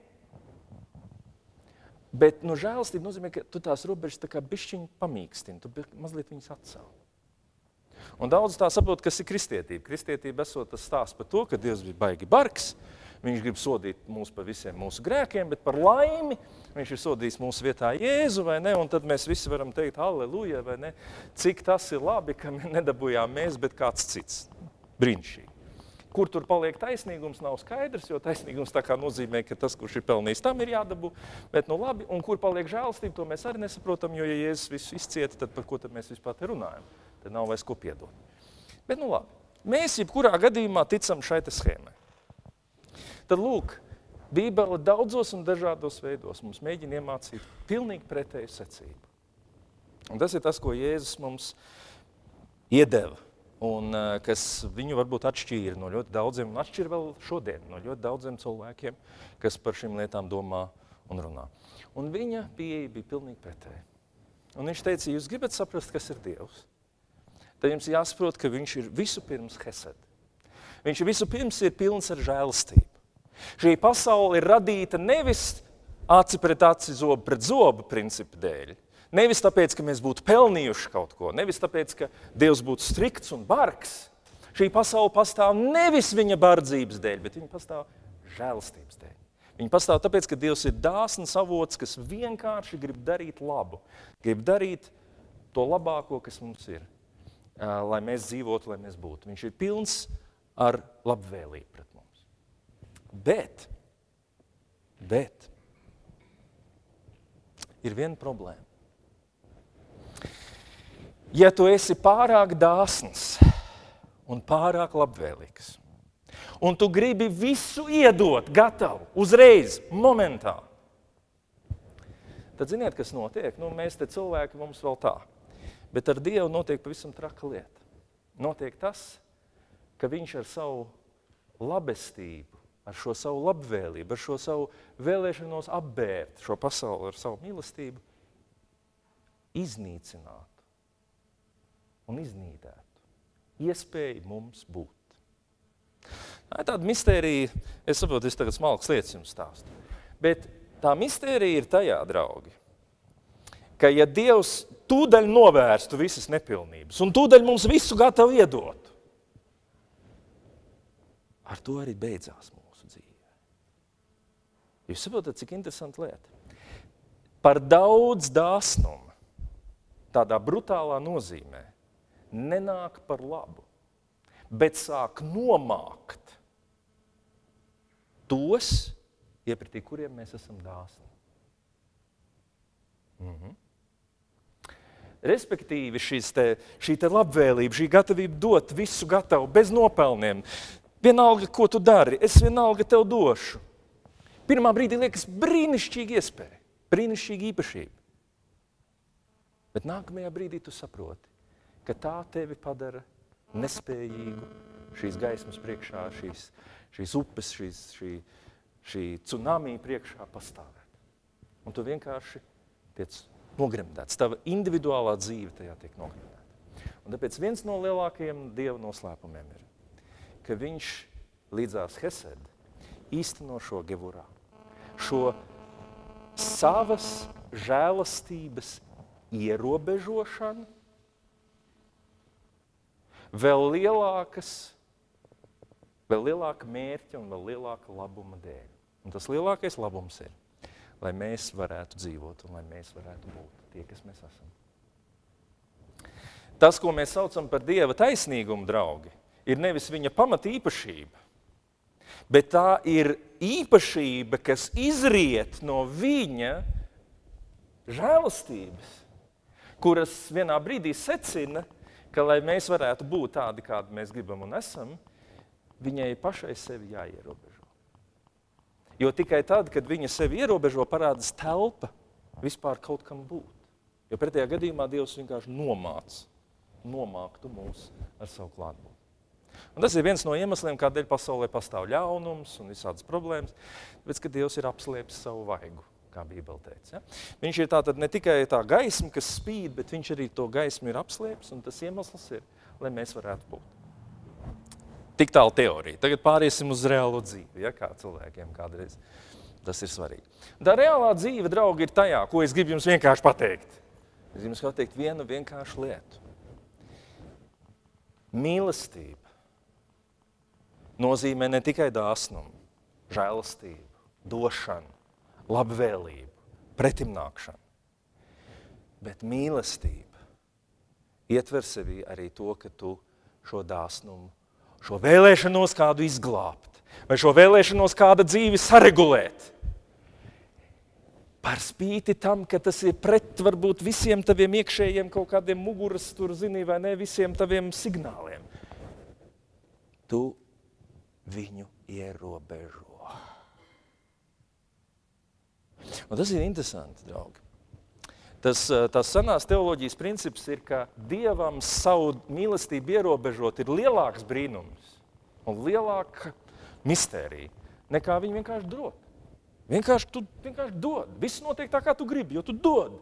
Bet, nu, žēlastība nozīmē, ka tu tās robežas tā kā bišķiņi pamīkstini, tu mazliet viņas atcēl. Un daudz tā saprot, kas ir kristietība. Kristietība esot tas stāsts par to, ka Dievs bija baigi bargs, viņš grib sodīt mūs par visiem mūsu grēkiem, bet par laimi viņš ir sodījis mūsu vietā Jēzu, vai ne? Un tad mēs visi varam teikt, halleluja, vai ne? Cik tas ir labi, ka nedabūjām mēs, bet kāds cits. Brīnišķīgi. Kur tur paliek taisnīgums, nav skaidrs, jo taisnīgums tā kā nozīmē, ka tas, kurš ir pelnījis, tam ir jādabū, bet nu labi, un kur paliek žēlastība, to mēs arī nesaprotam, jo ja Jēzus visu izcieta, tad par ko tad mēs vispār te runājam? Tad nav vairs ko piedot. Bet nu labi, mēs jebkurā gadījumā ticam šai te schēmai. Tad lūk, Bībele daudzos un dažādos veidos mums mēģina iemācīt pilnīgi pretēju secību. Un tas ir tas, ko Jēzus mums iedeva, un kas viņu varbūt atšķīra no ļoti daudziem, un atšķīra vēl šodien no ļoti daudziem cilvēkiem, kas par šīm lietām domā un runā. Un viņa pieeja bija pilnīgi pretēja. Un viņš teica, ja jūs gribat saprast, kas ir Dievs, tad jums jāsaprot, ka viņš ir visu pirms hesed. Viņš visu pirms ir pilns ar žēlastību. Šī pasaule ir radīta nevis aci pret aci, zobu pret zobu principu dēļ. Nevis tāpēc, ka mēs būtu pelnījuši kaut ko, nevis tāpēc, ka Dievs būtu strikts un bargs. Šī pasaule pastāv nevis viņa bardzības dēļ, bet viņa pastāv žēlastības dēļ. Viņa pastāv tāpēc, ka Dievs ir dāsns avots, kas vienkārši grib darīt labu, grib darīt to labāko, kas mums ir, lai mēs dzīvotu, lai mēs būtu. Viņš ir pilns ar labvēlību pret mums. Bet, bet, ir viena problēma. Ja tu esi pārāk dāsns un pārāk labvēlīgs, un tu gribi visu iedot gatavu, uzreiz, momentā, tad ziniet, kas notiek? Nu, mēs te cilvēki mums vēl tā. Bet ar Dievu notiek pavisam traka lieta. Notiek tas, ka viņš ar savu labestību, ar šo savu labvēlību, ar šo savu vēlēšanos apbērt šo pasauli ar savu mīlestību, iznīcinātu un iznīdētu iespēju mums būt. Tā ir tāda mistērija, es saprotu, es tagad smalkas lietas jums stāstu, bet tā mistērija ir tajā, draugi, ka ja Dievs tūdaļ novērstu visas nepilnības un tūdaļ mums visu gatavu iedot, ar to arī beidzās mūsu dzīve. Jūs saprotat, cik interesanta lieta? Par daudz dāsnuma, tādā brutālā nozīmē, nenāk par labu, bet sāk nomākt tos, iepratī kuriem mēs esam dāsni. Mhm. Respektīvi, šis te, šī te labvēlība, šī gatavība dot visu gatavu, bez nopelniem, vienalga, ko tu dari, es vienalga tev došu. Pirmā brīdī liekas brīnišķīga iespēja, brīnišķīga īpašība. Bet nākamajā brīdī tu saproti, ka tā tevi padara nespējīgu šīs gaismas priekšā, šīs, šīs upes, šīs, šī, šī tsunami priekšā pastāvēt. Un tu vienkārši tiec nogremdēts. Tava individuālā dzīve tajā tiek nogremdēta. Un tāpēc viens no lielākajiem Dieva noslēpumiem ir, ka viņš līdzās Hesed īsteno šo gevurā, šo savas žēlastības ierobežošanu vēl lielākas, vēl lielāka mērķa un vēl lielāka labuma dēļ. Un tas lielākais labums ir, lai mēs varētu dzīvot un lai mēs varētu būt tie, kas mēs esam. Tas, ko mēs saucam par Dieva taisnīgumu, draugi, ir nevis viņa pamata īpašība, bet tā ir īpašība, kas izriet no viņa žēlastības, kuras vienā brīdī secina, ka, lai mēs varētu būt tādi, kādi mēs gribam un esam, viņai pašai sevi jāierobežo. Jo tikai tad, kad viņa sevi ierobežo, parādās telpa vispār kaut kam būt. Jo pretējā gadījumā Dievs vienkārši nomāc, nomāktu mūs ar savu klātbūtni. Un tas ir viens no iemesliem, kādēļ pasaulē pastāv ļaunums un visādas problēmas, tāpēc, ka Dievs ir apslēpis savu vaigu, kā Bībele teica. Ja? Viņš ir tātad ne tikai tā gaisma, kas spīd, bet viņš arī to gaismu ir apslēpis, un tas iemesls ir, lai mēs varētu būt. Tik tālu teorija. Tagad pāriesim uz reālo dzīvi, ja, kā cilvēkiem kādreiz. Tas ir svarīgi. Tā reālā dzīve, draugi, ir tajā, ko es gribu jums vienkārši pateikt. Es gribu jums pateikt vienu vienkāršu lietu. Mīlestība nozīmē ne tikai dāsnumu, žēlastību, došanu, labvēlību, pretimnākšanu, bet mīlestība ietver sevī arī to, ka tu šo dāsnumu, šo vēlēšanos kādu izglābt, vai šo vēlēšanos kāda dzīvi saregulēt. Par spīti tam, ka tas ir pret varbūt visiem taviem iekšējiem kaut kādiem muguras, tur zini, vai ne, visiem taviem signāliem. Tu viņu ierobežo. Un tas ir interesanti, draugi. Tas, tas senās teoloģijas princips ir, ka Dievam savu mīlestību ierobežot ir lielāks brīnums un lielāka mistērija, nekā viņi vienkārši dod. Vienkārši tu vienkārši dod. Viss notiek tā, kā tu gribi, jo tu dod.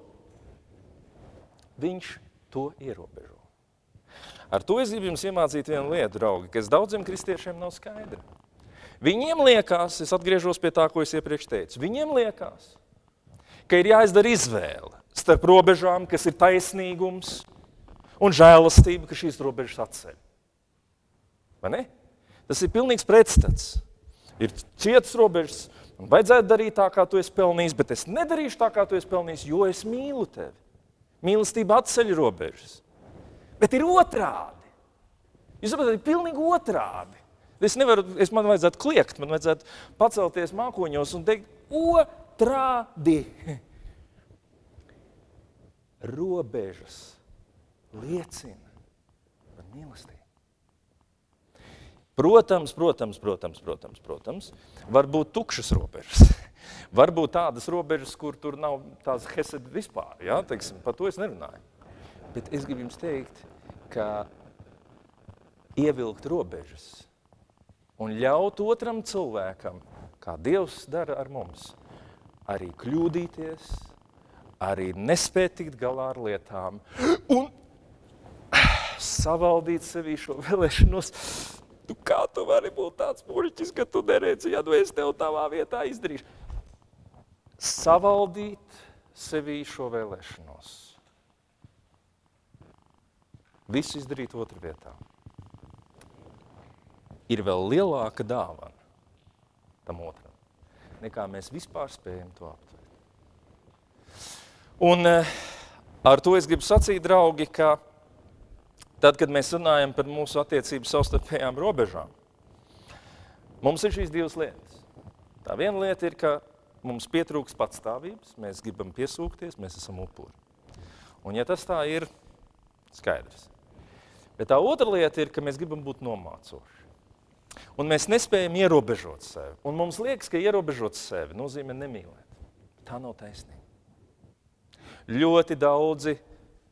Viņš to ierobežo. Ar to es gribu jums iemācīt vienu lietu, draugi, kas daudziem kristiešiem nav skaidra. Viņiem liekas, es atgriežos pie tā, ko es iepriekš teicu, viņiem liekas, ka ir jāizdara izvēle starp robežām, kas ir taisnīgums un žēlastība, ka šīs robežas atceļ. Vai ne? Tas ir pilnīgs pretstats. Ir cietas robežas, un vajadzētu darīt tā, kā tu esi pelnījis, bet es nedarīšu tā, kā tu esi pelnījis, jo es mīlu tevi. Mīlestība atceļ robežas. Bet ir otrādi. Jūs saprotat, ir pilnīgi otrādi. Es nevaru, es man vajadzētu kliegt, man vajadzētu pacelties mākoņos un teikt otrādi. Robežas liecina par mīlestību. Protams, protams, protams, protams, protams, var būt tukšas robežas. Var būt tādas robežas, kur tur nav tās hesed vispār, ja? Teiksim, par to es nerunāju. Bet es gribu jums teikt, ka ievilkt robežas un ļaut otram cilvēkam, kā Dievs dara ar mums, arī kļūdīties, arī nespēt tikt galā ar lietām un savaldīt sevī šo vēlēšanos. Tu kā tu vari būt tāds muļķis, ka tu neredzi, ja nu es tev tavā vietā izdarīšu. Savaldīt sevī šo vēlēšanos. Visu izdarīt otru vietā. Ir vēl lielāka dāvana tam otram, nekā mēs vispār spējam to aptvert. Un ar to es gribu sacīt, draugi, ka tad, kad mēs runājam par mūsu attiecību savstarpējām robežām, mums ir šīs divas lietas. Tā viena lieta ir, ka mums pietrūks patstāvības, mēs gribam piesūkties, mēs esam upuri. Un ja tas tā ir, skaidrs. Bet tā otra lieta ir, ka mēs gribam būt nomācoši. Un mēs nespējam ierobežot sevi. Un mums liekas, ka ierobežot sevi nozīmē nemīlēt. Tā nav taisnība. Ļoti daudzi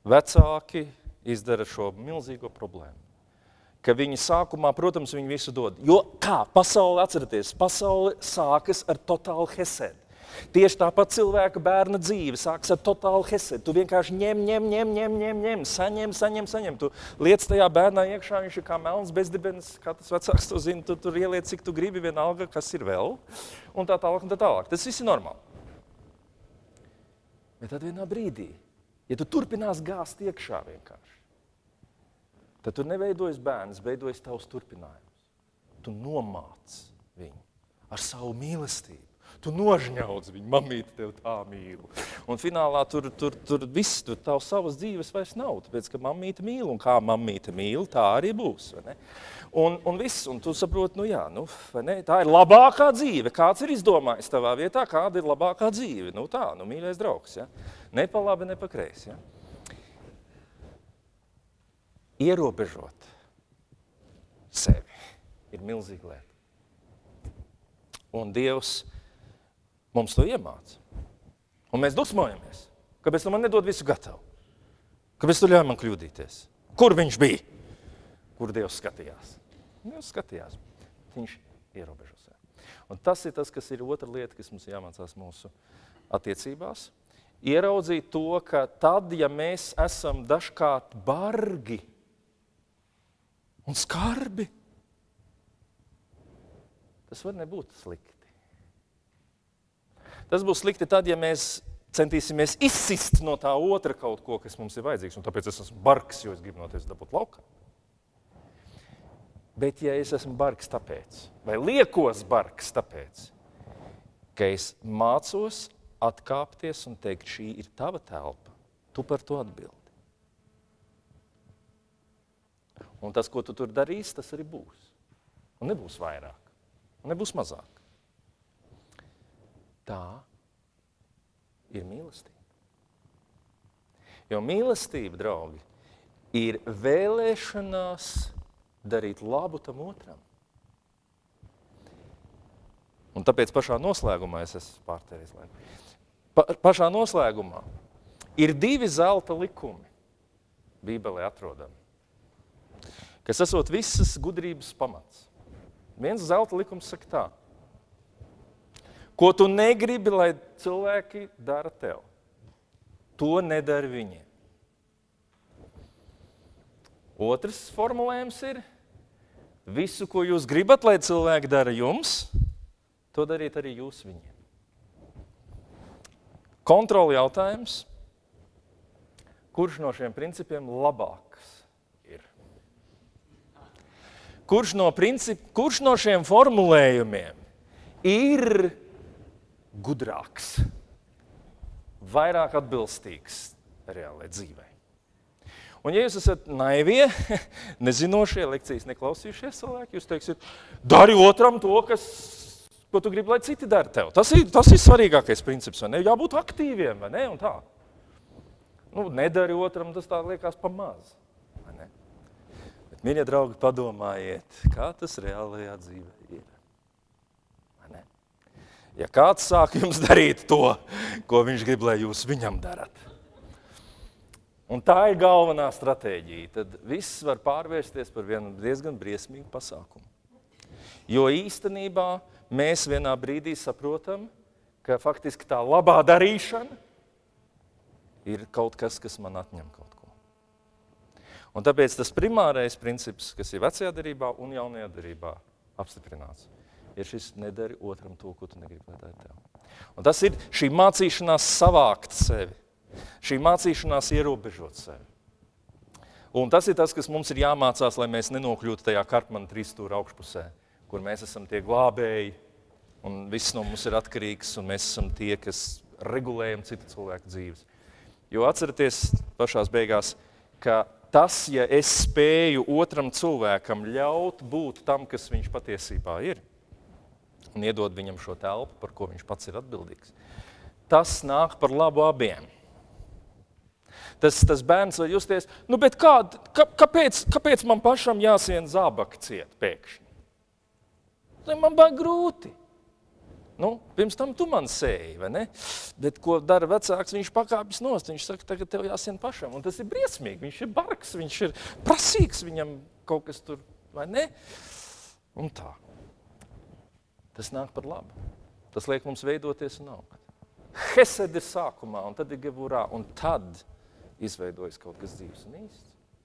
vecāki izdara šo milzīgo problēmu. Ka viņi sākumā, protams, viņi visu dod. Jo kā? Pasaule, atceraties, pasaule sākas ar totālu hesed. Tieši tāpat cilvēka bērna dzīve sākas ar totālu hesed. Tu vienkārši ņem, ņem, ņem, ņem, ņem, ņem, saņem, saņem, saņem. Tu liec tajā bērnā iekšā, viņš ir kā melns bezdibens, kā tas vecāks to zina, tu tur ieliec, cik tu gribi, vienalga, kas ir vēl, un tā tālāk, un tā tālāk. Tas viss ir normāli. Bet tad vienā brīdī, ja tu turpinās gāzt iekšā vienkārši, tad tu neveidojas bērns, veidojas tavs turpinājums. Tu nomāc viņu ar savu mīlestību. Tu nožņaudz viņu, mamīte tev tā mīl. Un finālā tur, tur, tur viss, tur tavu savas dzīves vairs nav, tāpēc, ka mamīte mīl, un kā mamīte mīl, tā arī būs. Vai ne? Un, un viss, un tu saproti, nu jā, nu, vai ne? Tā ir labākā dzīve. Kāds ir izdomājis tavā vietā, kāda ir labākā dzīve? Nu tā, nu mīļais draugs, ja? Ne pa labi, ne pa kreisi. Ja? Ierobežot sevi ir milzīga lieta. Un Dievs mums to iemāca. Un mēs dusmojamies. Kāpēc tu man nedod visu gatavu? Kāpēc tu ļauj man kļūdīties? Kur viņš bija? Kur Dievs skatījās? Dievs skatījās. Viņš ierobežo sevi. Un tas ir tas, kas ir otra lieta, kas mums jāmācās mūsu attiecībās. Ieraudzīt to, ka tad, ja mēs esam dažkārt bargi un skarbi, tas var nebūt slikti. Tas būs slikti tad, ja mēs centīsimies izsist no tā otra kaut ko, kas mums ir vajadzīgs, un tāpēc es esmu bargs, jo es gribu no tevis dabūt laukā. Bet ja es esmu bargs tāpēc, vai liekos bargs tāpēc, ka es mācos atkāpties un teikt, šī ir tava telpa, tu par to atbildi. Un tas, ko tu tur darīsi, tas arī būs. Un nebūs vairāk, un nebūs mazāk. Tā ir mīlestība. Jo mīlestība, draugi, ir vēlēšanās darīt labu tam otram. Un tāpēc pašā noslēgumā, es esmu pārtēris laiku, pa, pašā noslēgumā ir divi zelta likumi, Bībelē atrodami, kas esot visas gudrības pamats. Viens zelta likums saka tā, ko tu negribi, lai cilvēki dara tev, to nedari viņiem. Otrs formulējums ir, visu, ko jūs gribat, lai cilvēki dara jums, to darīt arī jūs viņiem. Kontroli jautājums, kurš no šiem principiem labāks ir? Kurš no, princip, kurš no šiem formulējumiem ir gudrāks, vairāk atbilstīgs reālai dzīvei? Un ja jūs esat naivie, nezinošie, lekcijas neklausījušies cilvēki, jūs teiksiet, dari otram to, kas, ko tu gribi, lai citi dara tev. Tas ir, tas ir svarīgākais princips, vai ne? Jābūt aktīviem, vai ne? Un tā. Nu, nedari otram, tas tā liekas pa maz, vai ne? Bet, mīļie draugi, padomājiet, kā tas reālajā dzīvē ir. Vai ne? Ja kāds sāk jums darīt to, ko viņš grib, lai jūs viņam darat, un tā ir galvenā stratēģija, tad viss var pārvērsties par vienu diezgan briesmīgu pasākumu. Jo īstenībā mēs vienā brīdī saprotam, ka faktiski tā labā darīšana ir kaut kas, kas man atņem kaut ko. Un tāpēc tas primārais princips, kas ir vecajā darībā un jaunajā darībā apstiprināts, ir šis nedari otram to, ko tu negribi, lai dara tev. Un tas ir šī mācīšanās savākt sevi. Šī mācīšanās ierobežot sevi. Un tas ir tas, kas mums ir jāmācās, lai mēs nenokļūtu tajā Karpmana trīsstūra augšpusē, kur mēs esam tie glābēji, un viss no mums ir atkarīgs, un mēs esam tie, kas regulējam citu cilvēku dzīves. Jo atceraties pašās beigās, ka tas, ja es spēju otram cilvēkam ļaut būt tam, kas viņš patiesībā ir, un iedod viņam šo telpu, par ko viņš pats ir atbildīgs, tas nāk par labu abiem. Tas, tas bērns var justies, nu bet kā, kā, kāpēc, kāpēc man pašam jāsien zābaki ciet pēkšņi? Man baigi grūti. Nu, pirms tam tu man sēji, vai ne? Bet ko dara vecāks, viņš pakāpjas nost. Viņš saka, tagad tev jāsien pašam. Un tas ir briesmīgi. Viņš ir bargs, viņš ir prasīgs, viņam kaut kas tur, vai ne? Un tā. Tas nāk par labu. Tas liek mums veidoties un augt. Hesed ir sākumā, un tad ir gevurā, un tad izveidojas kaut kas dzīves un īsts.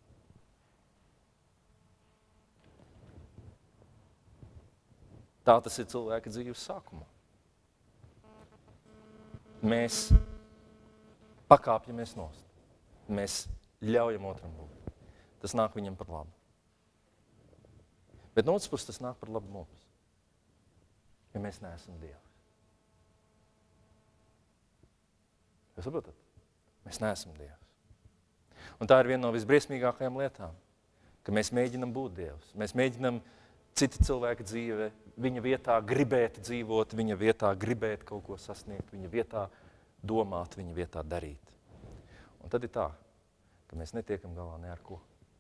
Tā tas ir cilvēka dzīves sākumā. Mēs pakāpjamies nost. Mēs ļaujam otram būt. Tas nāk viņam par labu. Bet no otras puses tas nāk par labu mums. Ja mēs neesam Dievs. Jūs saprotat? Mēs neesam Dievs. Un tā ir viena no visbriesmīgākajām lietām, ka mēs mēģinam būt Dievs. Mēs mēģinam cita cilvēka dzīve, viņa vietā gribēt dzīvot, viņa vietā gribēt kaut ko sasniegt, viņa vietā domāt, viņa vietā darīt. Un tad ir tā, ka mēs netiekam galā ne ar ko.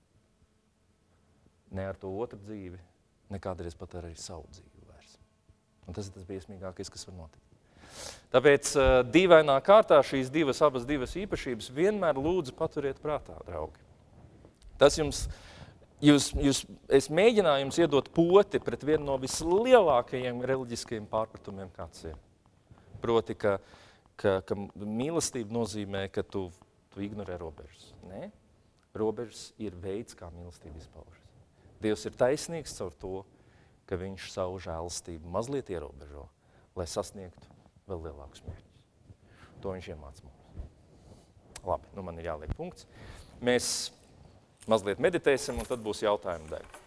Ne ar to otru dzīvi, nekādreiz pat arī savu dzīvi vairs. Un tas ir tas briesmīgākais, kas var notikt. Tāpēc uh, dīvainā kārtā šīs divas, abas divas īpašības vienmēr lūdzu paturiet prātā, draugi. Tas jums... Jūs, jūs, es mēģināju jums iedot poti pret vienu no vislielākajiem reliģiskajiem pārpratumiem, kāds ir. Proti, ka, ka, ka mīlestība nozīmē, ka tu, tu ignorē robežas. Nē, robežas ir veids, kā mīlestība izpaužas. Dievs ir taisnīgs caur to, ka viņš savu žēlastību mazliet ierobežo, lai sasniegtu vēl lielākus mērķus. To viņš iemāca mums. Labi, nu man ir jāliek punkts. Mēs mazliet meditēsim, un tad būs jautājuma daļa.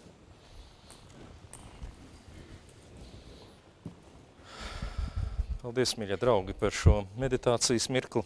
Paldies, mīļie draugi, par šo meditācijas mirkli.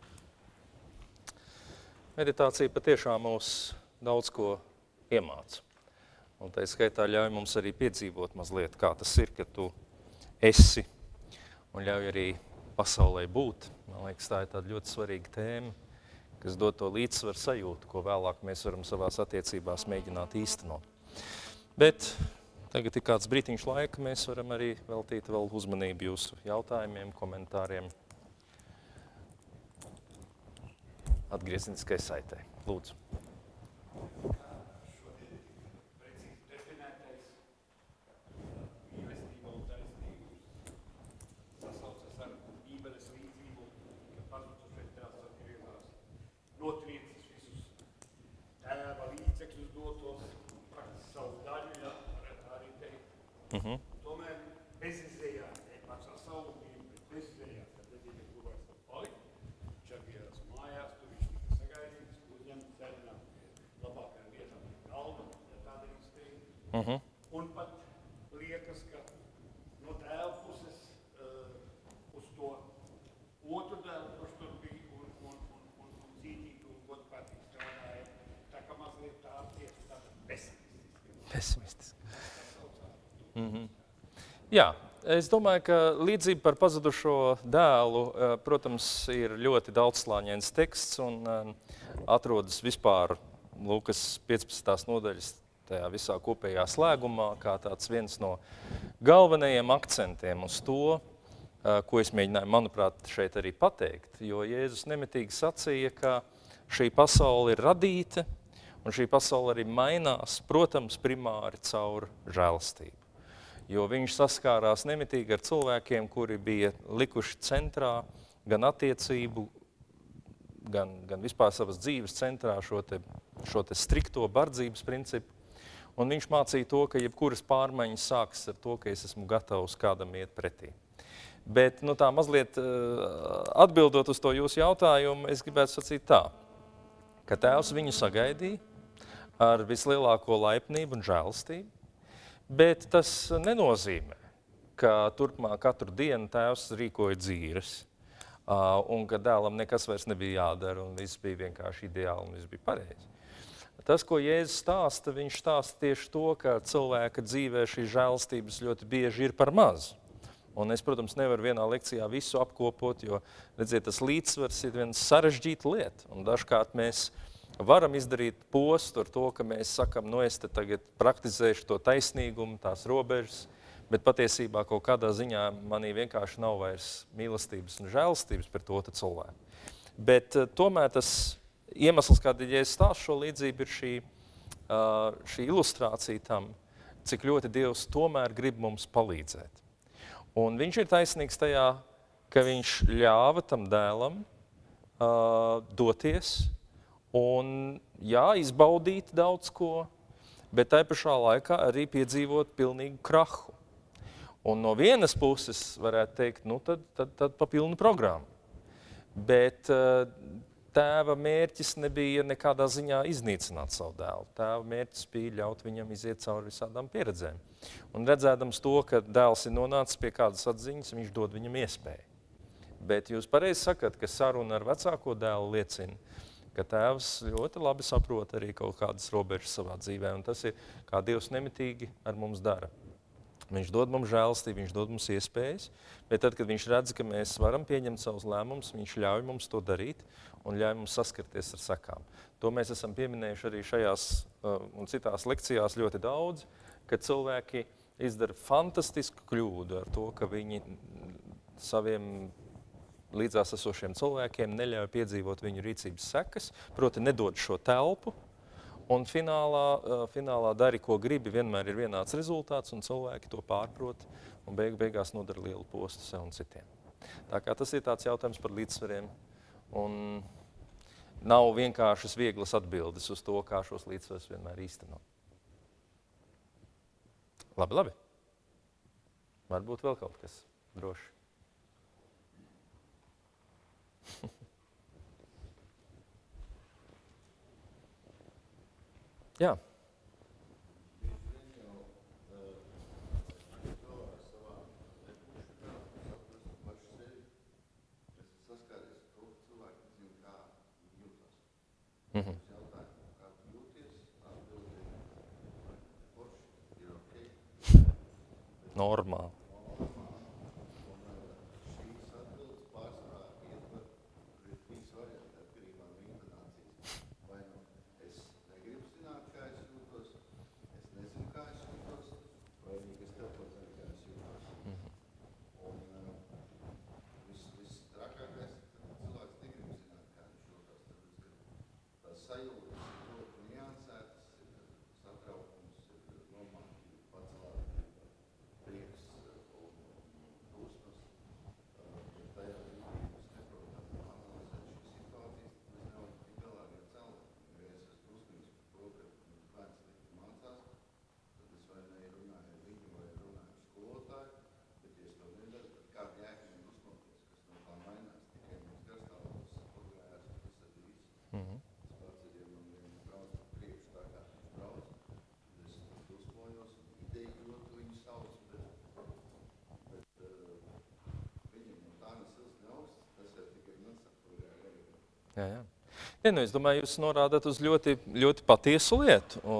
Meditācija patiešām mūs daudz ko iemāca. Un tā skaitā ļauj mums arī piedzīvot mazliet, kā tas ir, ka tu esi, un ļauj arī pasaulē būt. Man liekas, tā ir tāda ļoti svarīga tēma, kas dod to līdzsvaru sajūtu, ko vēlāk mēs varam savās attiecībās mēģināt īstenot. Bet tagad ir kāds brītiņš laika, mēs varam arī veltīt vēl uzmanību jūsu jautājumiem, komentāriem. Atgriezeniskai saitē. Lūdzu. Mm-hmm. Tomēr bezizējās, ne pašā saulība, bet bezizējās, tad nebija nekur vairs var palikt. Viņš atgriezās mājās, tur viņš tika sagaidīts, uzņemts ceļinā labākajām vietām galva, ja tā drīkst teikt. Mm-hmm. Un pat liekas, ka no dēla puses uh, uz to otru dēlu, kurš tur bija un, un, un, un, un cītīgi un godprātīgi strādāja, tā kā mazliet tā attieksme tāda pesimistiska. Pesimistiska. Mm-hmm. Jā, es domāju, ka līdzība par pazudušo dēlu, protams, ir ļoti daudzslāņains teksts un atrodas vispār Lūkas piecpadsmitās nodaļas tajā visā kopējā slēgumā, kā tāds viens no galvenajiem akcentiem uz to, ko es mēģināju, manuprāt, šeit arī pateikt. Jo Jēzus nemitīgi sacīja, ka šī pasaule ir radīta un šī pasaule arī mainās, protams, primāri caur žēlastību. Jo viņš saskārās nemitīgi ar cilvēkiem, kuri bija likuši centrā gan attiecību, gan, gan vispār savas dzīves centrā šo te, šo te strikto bardzības principu. Un viņš mācīja to, ka jebkuras pārmaiņas sākas ar to, ka es esmu gatavs kādam iet pretī. Bet nu, tā mazliet atbildot uz to jūsu jautājumu, es gribētu sacīt tā, ka Tēvs viņu sagaidīja ar vislielāko laipnību un žēlastību. Bet tas nenozīmē, ka turpmāk katru dienu Tēvs rīkoja dzīves, un ka dēlam nekas vairs nebija jādara, un viss bija vienkārši ideāli, un viss bija pareizi. Tas, ko Jēzus stāsta, viņš stāsta tieši to, ka cilvēka dzīvē šīs žēlastības ļoti bieži ir par maz. Un es, protams, nevaru vienā lekcijā visu apkopot, jo, redziet, tas līdzsvars ir viens sarežģīta lieta, un dažkārt mēs varam izdarīt postu ar to, ka mēs sakam, nu es te tagad praktizēšu to taisnīgumu, tās robežas, bet patiesībā kaut kādā ziņā manī vienkārši nav vairs mīlestības un žēlastības pret otru cilvēku. Bet uh, tomēr tas iemesls, kādēļ ja es stāstu šo līdzību, ir šī, uh, šī ilustrācija tam, cik ļoti Dievs tomēr grib mums palīdzēt. Un viņš ir taisnīgs tajā, ka viņš ļāva tam dēlam uh, doties un, jā, izbaudīt daudz ko, bet tai pašā laikā arī piedzīvot pilnīgu krahu. Un no vienas puses varētu teikt, nu tad, tad, tad pa pilnu programmu. Bet uh, tēva mērķis nebija nekādā ziņā iznīcināt savu dēlu. Tēva mērķis bija ļaut viņam iziet cauri visādām pieredzēm. Un redzēdams to, ka dēls ir nonācis pie kādas atziņas, viņš dod viņam iespēju. Bet jūs pareizi sakat, ka saruna ar vecāko dēlu liecina, ka tēvs ļoti labi saprot arī kaut kādas robežas savā dzīvē, un tas ir, kā Dievs nemitīgi ar mums dara. Viņš dod mums žēlastību, viņš dod mums iespējas, bet tad, kad viņš redz, ka mēs varam pieņemt savus lēmumus, viņš ļauj mums to darīt un ļauj mums saskarties ar sakām. To mēs esam pieminējuši arī šajās uh, un citās lekcijās ļoti daudz, ka cilvēki izdara fantastisku kļūdu ar to, ka viņi saviem līdzās esošiem cilvēkiem neļauj piedzīvot viņu rīcības sekas, proti nedod šo telpu, un finālā, uh, finālā dari, ko gribi, vienmēr ir vienāds rezultāts, un cilvēki to pārprot, un beig, beigās nodara lielu postu sev un citiem. Tā kā tas ir tāds jautājums par līdzsvariem, un nav vienkāršas vieglas atbildes uz to, kā šos līdzsvarus vienmēr īstenot. Labi, labi. Varbūt vēl kaut kas droši. Jā. Mhm. Normāli. Jā, jā. Ja, nu, es domāju, jūs norādāt uz ļoti, ļoti patiesu lietu. O,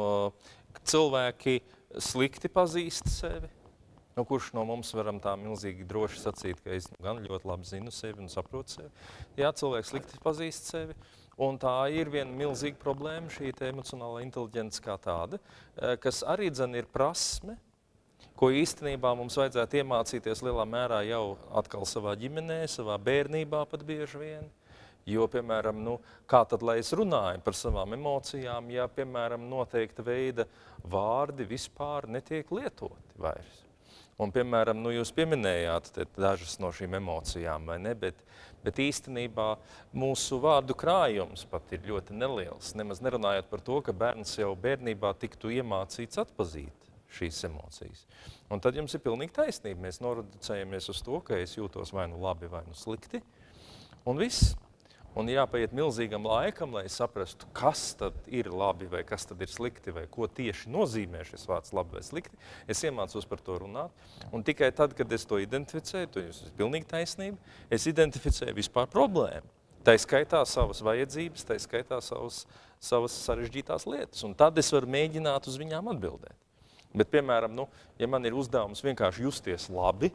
cilvēki slikti pazīst sevi. Nu, kurš no mums varam tā milzīgi droši sacīt, ka es gan ļoti labi zinu sevi un saprotu sevi. Jā, cilvēks slikti pazīst sevi. Un tā ir viena milzīga problēma, šī emocionāla inteliģence kā tāda, kas arī dzen ir prasme, ko īstenībā mums vajadzētu iemācīties lielā mērā jau atkal savā ģimenē, savā bērnībā pat bieži vien. Jo, piemēram, nu, kā tad, lai es runāju par savām emocijām, ja, piemēram, noteikta veida vārdi vispār netiek lietoti vairs. Un, piemēram, nu, jūs pieminējāt dažas no šīm emocijām, vai ne, bet, bet īstenībā mūsu vārdu krājums pat ir ļoti neliels. Nemaz nerunājot par to, ka bērns jau bērnībā tiktu iemācīts atpazīt šīs emocijas. Un tad jums ir pilnīgi taisnība. Mēs noreducējamies uz to, ka es jūtos vai nu labi, vai nu slikti, un viss. Un jāpaiet milzīgam laikam, lai saprastu, kas tad ir labi vai kas tad ir slikti, vai ko tieši nozīmē šis vārds labi vai slikti. Es iemācos par to runāt. Un tikai tad, kad es to identificēju, to jūs esat pilnīgi taisnība, es identificēju vispār problēmu. Tā skaitā savas vajadzības, tā skaitā savas, savas sarežģītās lietas. Un tad es varu mēģināt uz viņām atbildēt. Bet, piemēram, nu, ja man ir uzdevums vienkārši justies labi,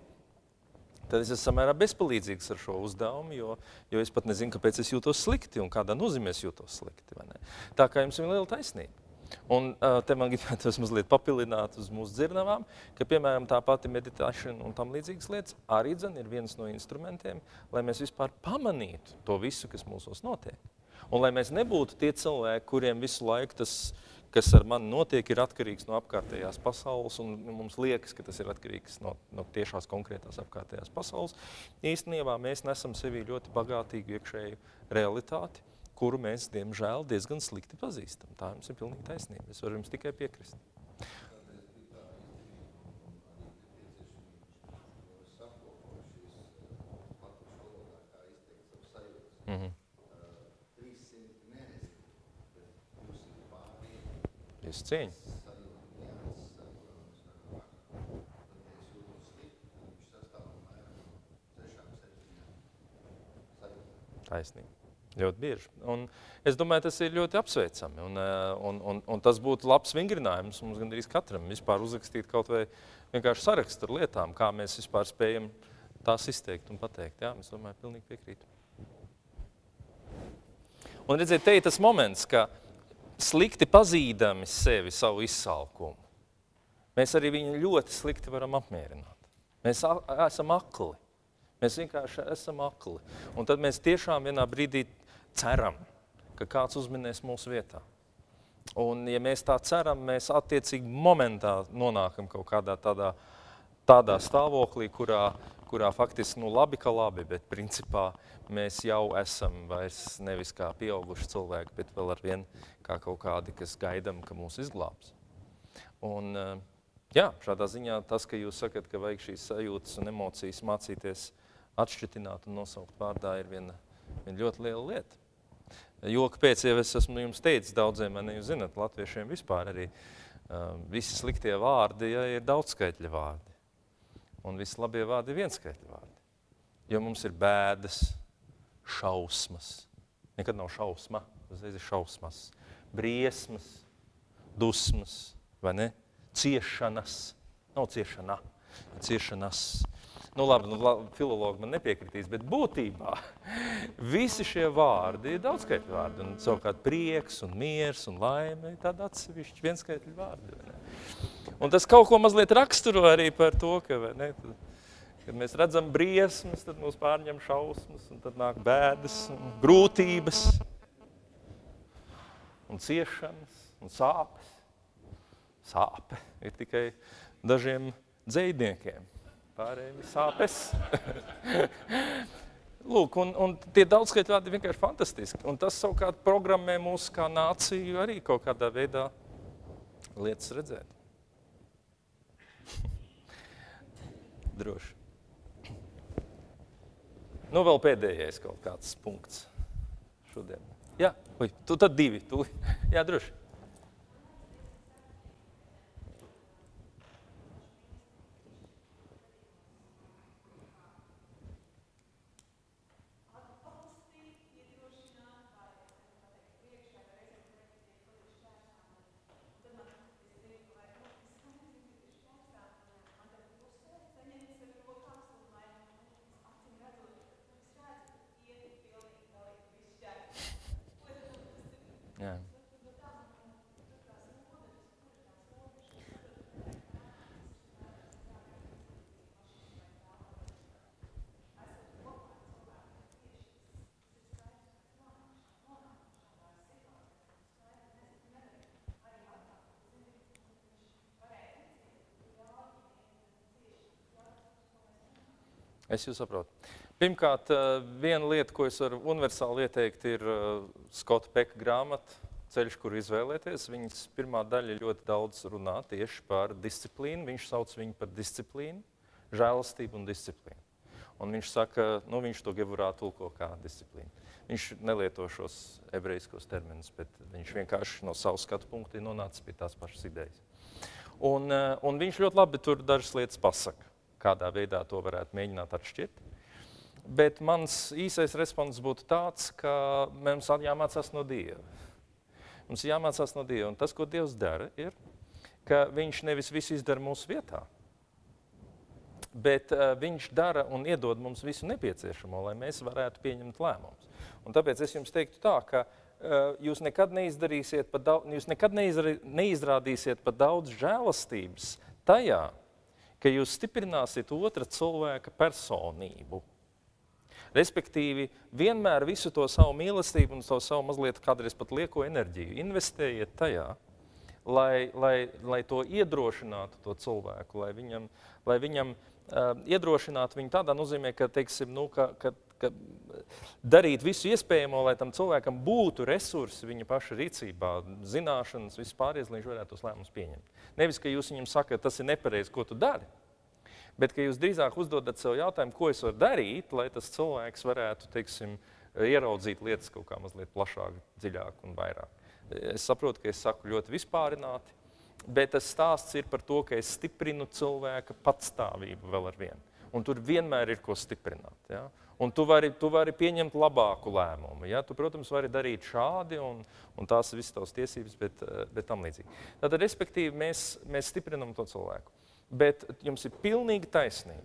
tad es esmu samērā bezpalīdzīgs ar šo uzdevumu, jo, jo es pat nezinu, kāpēc es jūtos slikti un kādā nozīmē es jūtos slikti. Vai ne? Tā kā jums ir liela taisnība. Un te man gribētos mazliet papilināt uz mūsu dzirnavām, ka, piemēram, tā pati meditāšana un tam līdzīgas lietas arī dzen ir viens no instrumentiem, lai mēs vispār pamanītu to visu, kas mūsos notiek. Un lai mēs nebūtu tie cilvēki, kuriem visu laiku tas, kas ar mani notiek, ir atkarīgs no apkārtējās pasaules, un mums liekas, ka tas ir atkarīgs no, no tiešās konkrētās apkārtējās pasaules. Īstenībā mēs nesam sevī ļoti bagātīgu iekšēju realitāti, kuru mēs, diemžēl, diezgan slikti pazīstam. Tā jums ir pilnīgi taisnība. Es varu jums tikai piekrist. Mm-hmm. Es cieņu. Taisnība. Ļoti bieži. Un es domāju, tas ir ļoti apsveicami. Un, un, un, un tas būtu labs vingrinājums mums gandrīz katram vispār uzrakstīt kaut vai vienkārši sarakstu ar lietām, kā mēs vispār spējam tās izteikt un pateikt. Jā, es domāju, pilnīgi piekrītu. Un redziet, te ir tas moments, ka slikti pazīdami sevi, savu izsalkumu, mēs arī viņu ļoti slikti varam apmierināt. Mēs esam akli. Mēs vienkārši esam akli. Un tad mēs tiešām vienā brīdī ceram, ka kāds uzminēs mūsu vietā. Un ja mēs tā ceram, mēs attiecīgi momentā nonākam kaut kādā tādā, tādā stāvoklī, kurā, kurā faktiski, nu labi, ka labi, bet principā mēs jau esam vairs nevis kā pieauguši cilvēki, bet vēl ar vien kā kaut kādi, kas gaidam, ka mūs izglābs. Un jā, šādā ziņā tas, ka jūs sakat, ka vajag šīs sajūtas un emocijas mācīties atšķitināt un nosaukt vārdā, ir viena, viena ļoti liela lieta. Joka pēc, ja es esmu jums teicis daudziem, ne jūs zināt, latviešiem vispār arī uh, visi sliktie vārdi, ja, ir daudzskaitļa vārdi. Un visi labie vārdi ir vienskaitļa vārdi. Jo mums ir bēdas, šausmas. Nekad nav šausma, uzreiz ir šausmas. Briesmas, dusmas, vai ne? Ciešanas. Nav ciešanā, ciešanas. Nu labi, nu, filologi man nepiekritīs, bet būtībā visi šie vārdi ir daudzskaitļu vārdi. Un savukārt prieks un miers un laime ir tādi atsevišķi vienskaitļu vārdi. Vai ne? Un tas kaut ko mazliet raksturo arī par to, ka, vai ne, kad mēs redzam briesmas, tad mūs pārņem šausmas, un tad nāk bēdas un grūtības un ciešanas un sāpes. Sāpe ir tikai dažiem dzejniekiem. Pārējiem ir sāpes. Lūk, un, un tie daudzskaitļu vārdi ir vienkārši fantastiski. Un tas savukārt programmē mūs kā nāciju arī kaut kādā veidā lietas redzēt. Droši. Nu, vēl pēdējais kaut kāds punkts šodien. Jā, oj, tu tad divi. Tu, jā, droši. Jā. Es jūs saprotu. Pirmkārt, viena lieta, ko es varu universāli ieteikt, ir Skota Peka grāmata Ceļš, kuru izvēlēties. Viņas pirmā daļa ļoti daudz runā tieši par disciplīnu. Viņš sauc viņu par disciplīnu, žēlastību un disciplīnu. Un viņš saka, nu viņš to Gevurā tulko kā disciplīnu. Viņš nelieto šos ebrejskos terminus, bet viņš vienkārši no savu skatu punktu ir nonācis pie tās pašas idejas. Un, un viņš ļoti labi tur dažas lietas pasaka, kādā veidā to varētu mēģināt atšķirt. Bet mans īsais respons būtu tāds, ka mums jāmācās no Dieva. Mums jāmācās no Dieva. Un tas, ko Dievs dara, ir, ka viņš nevis visu izdara mūsu vietā, bet uh, viņš dara un iedod mums visu nepieciešamo, lai mēs varētu pieņemt lēmumus. Un tāpēc es jums teiktu tā, ka jūs nekad neizdarīsiet pa daudz, jūs nekad neizrādīsiet pa daudz žēlastības tajā, ka jūs stiprināsiet otra cilvēka personību. Respektīvi, vienmēr visu to savu mīlestību un to savu mazliet kādreiz pat lieko enerģiju investējiet tajā, lai, lai, lai to iedrošinātu to cilvēku, lai viņam, lai viņam uh, iedrošinātu viņu tādā nozīmē, ka, teiksim, nu, ka, ka, ka darīt visu iespējamo, lai tam cilvēkam būtu resursi viņa paša rīcībā, zināšanas, viss pārējais, lai viņš varētu tos lēmumus pieņemt. Nevis, ka jūs viņam sakat, tas ir nepareizi, ko tu dari, bet ka jūs drīzāk uzdodat sev jautājumu, ko es varu darīt, lai tas cilvēks varētu, teiksim, ieraudzīt lietas kaut kā mazliet plašāk, dziļāk un vairāk. Es saprotu, ka es saku ļoti vispārināti, bet tas stāsts ir par to, ka es stiprinu cilvēka patstāvību vēl ar vienu. Un tur vienmēr ir ko stiprināt. Ja? Un tu vari, tu vari pieņemt labāku lēmumu. Ja? Tu, protams, vari darīt šādi, un, un tās ir visas tavas tiesības, bet, bet tam līdzīgi. Tātad, respektīvi, mēs, mēs stiprinam to cilvēku. Bet jums ir pilnīgi taisnība,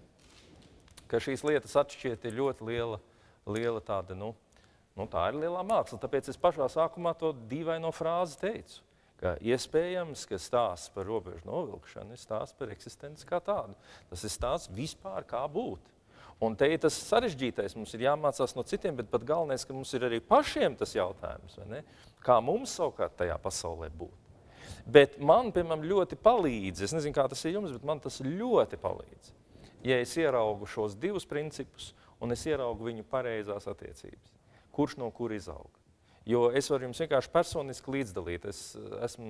ka šīs lietas atšķiet ir ļoti liela, liela tāda, nu, nu, tā ir lielā māksla. Tāpēc es pašā sākumā to dīvaino frāzi teicu, ka iespējams, ka stāsts par robežu novilkšanu ir stāsts par eksistenci kā tādu. Tas ir stāsts vispār kā būt. Un te ir tas sarežģītais, mums ir jāmācās no citiem, bet pat galvenais, ka mums ir arī pašiem tas jautājums, vai ne? Kā mums savukārt tajā pasaulē būt. Bet man, piemēram, ļoti palīdz, es nezinu, kā tas ir jums, bet man tas ļoti palīdz, ja es ieraugu šos divus principus un es ieraugu viņu pareizās attiecības. Kurš no kur izauga? Jo es varu jums vienkārši personiski līdzdalīt. Es esmu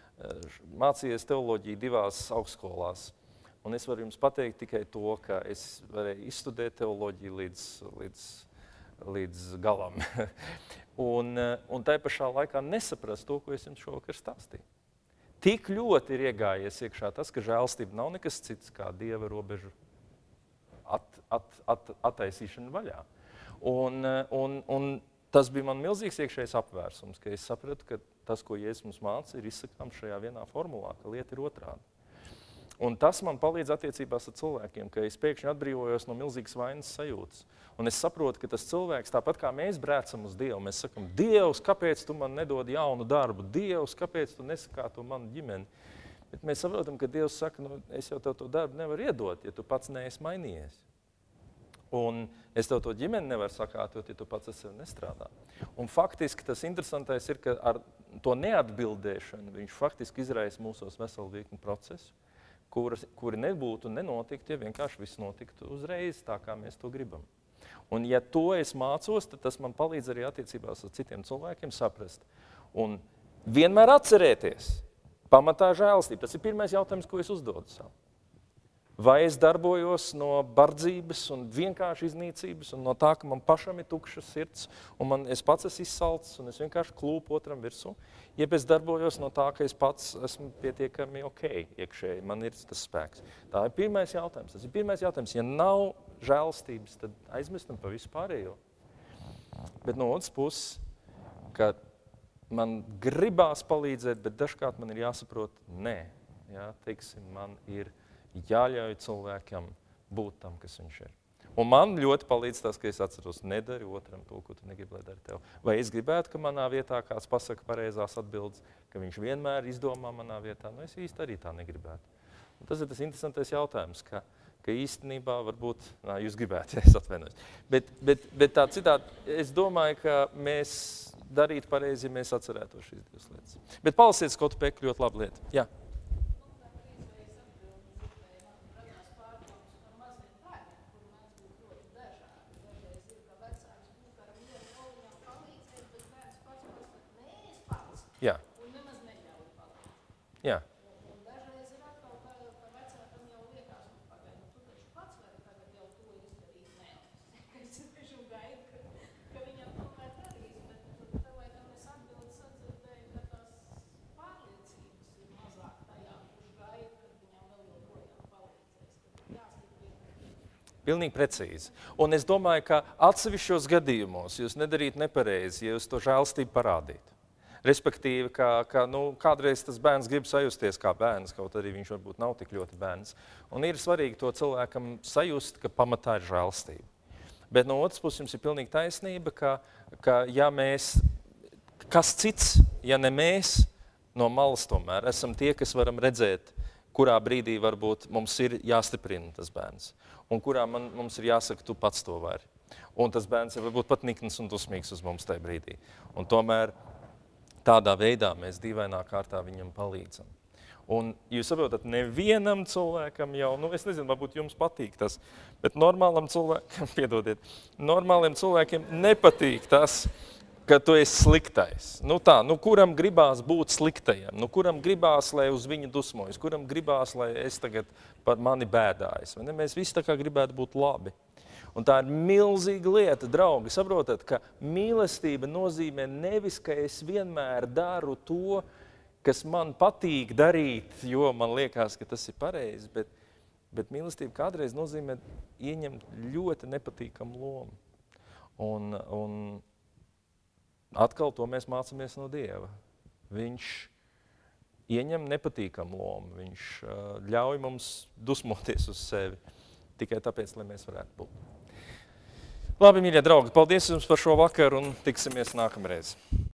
mācījies teoloģiju divās augstskolās, un es varu jums pateikt tikai to, ka es varēju izstudēt teoloģiju līdz, līdz, līdz galam. un, un tai pašā laikā nesaprast to, ko es jums šovakar stāstīju. Tik ļoti ir iegājies iekšā tas, ka žēlstība nav nekas cits kā Dieva robežu at, at, at, attaisīšana vaļā. Un, un, un tas bija man milzīgs iekšējais apvērsums, ka es sapratu, ka tas, ko Jēzus mums māca, ir izsakāms šajā vienā formulā, ka lieta ir otrādi. Un tas man palīdz attiecībās ar cilvēkiem, ka es pēkšņi atbrīvojos no milzīgas vainas sajūtas. Un es saprotu, ka tas cilvēks, tāpat kā mēs brēcam uz Dievu, mēs sakam, Dievs, kāpēc tu man nedod jaunu darbu? Dievs, kāpēc tu nesakārto manu ģimeni? Bet mēs saprotam, ka Dievs saka, nu, es jau tev to darbu nevaru iedot, ja tu pats neesi mainījies. Un es tev to ģimeni nevaru sakārtot, ja tu pats ar sevi nestrādā. Un faktiski tas interesantais ir, ka ar to neatbildēšanu viņš faktiski izraisa mūsos veselu virkni procesu, Kuras, kuri nebūtu un nenotiktu, ja vienkārši viss notiktu uzreiz tā, kā mēs to gribam. Un ja to es mācos, tad tas man palīdz arī attiecībās ar citiem cilvēkiem saprast. Un vienmēr atcerēties, pamatā žēlastība. Tas ir pirmais jautājums, ko es uzdodu savu. Vai es darbojos no bardzības un vienkārši iznīcības un no tā, ka man pašam ir tukša sirds un man, es pats esmu izsalcis un es vienkārši klūpu otram virsū, jeb es darbojos no tā, ka es pats esmu pietiekami ok iekšēji, man ir tas spēks. Tā ir pirmais jautājums. Tas ir pirmais jautājums. Ja nav žēlstības, tad aizmirstam pa visu pārējo. Bet no otras puses, ka man gribās palīdzēt, bet dažkārt man ir jāsaprot, nē, jā, teiksim, man ir jāļauj cilvēkam būt tam, kas viņš ir. Un man ļoti palīdz tas, ka es atceros, nedari otram to, ko tu negribi, lai dari tev. Vai es gribētu, ka manā vietā kāds pasaka pareizās atbildes, ka viņš vienmēr izdomā manā vietā? Nu, es īsti arī tā negribētu. Un tas ir tas interesantais jautājums, ka, ka īstenībā varbūt, nā, jūs gribētu, ja es atvainojos. Bet, bet, bet tā citādi, es domāju, ka mēs darītu pareizi, ja mēs atcerētos šīs divas lietas. Bet palasiet Skotu Peku ļoti labu lietu. Jā. Jā. Un nemaz neļauj palīdz. Jā. Un dažreiz ir atkal, ka, ka vecākam jau liekas, nu pagaid, nu tu taču pats vari tagad jau to izdarīt. Nē, es taču gaidu, ka, ka viņam tomēr darīs, bet tev laikam es atbildes atdzirdēju, ka tās pārliecības ir mazāk tajā, kurš gaida, kad viņam vēl joprojām palīdzēs. Tad jāstiprina. Pilnīgi precīzi. Un es domāju, ka atsevišķos gadījumos jūs nedarītu nepareizi, ja jūs to žēlstību parādītu. Respektīvi, ka, ka nu, kādreiz tas bērns grib sajusties kā bērns, kaut arī viņš varbūt nav tik ļoti bērns. Un ir svarīgi to cilvēkam sajust, ka pamatā ir žēlstība. Bet no otras puses jums ir pilnīgi taisnība, ka, ka ja mēs kas cits, ja ne mēs, no malas tomēr esam tie, kas varam redzēt, kurā brīdī varbūt mums ir jāstiprina tas bērns, un kurā man, mums ir jāsaka, tu pats to vari. Un tas bērns ir varbūt pat nikns un dusmīgs uz mums tajā brīdī. Un tomēr tādā veidā mēs dīvainā kārtā viņam palīdzam. Un jūs saprotat, nevienam cilvēkam jau, nu es nezinu, varbūt jums patīk tas, bet normālam cilvēkam, piedodiet, normāliem cilvēkiem nepatīk tas, ka tu esi sliktais. Nu tā, nu kuram gribās būt sliktajam, nu kuram gribās, lai uz viņu dusmojas, kuram gribās, lai es tagad par mani bēdājas. Vai ne? Mēs visi tā kā gribētu būt labi. Un tā ir milzīga lieta, draugi, saprotat, ka mīlestība nozīmē nevis, ka es vienmēr daru to, kas man patīk darīt, jo man liekas, ka tas ir pareizi, bet, bet mīlestība kādreiz nozīmē ieņemt ļoti nepatīkamu lomu. Un, un atkal to mēs mācāmies no Dieva. Viņš ieņem nepatīkamu lomu, viņš ļauj mums dusmoties uz sevi, tikai tāpēc, lai mēs varētu būt. Labi, mīļie draugi, paldies jums par šo vakaru un tiksimies nākamreiz.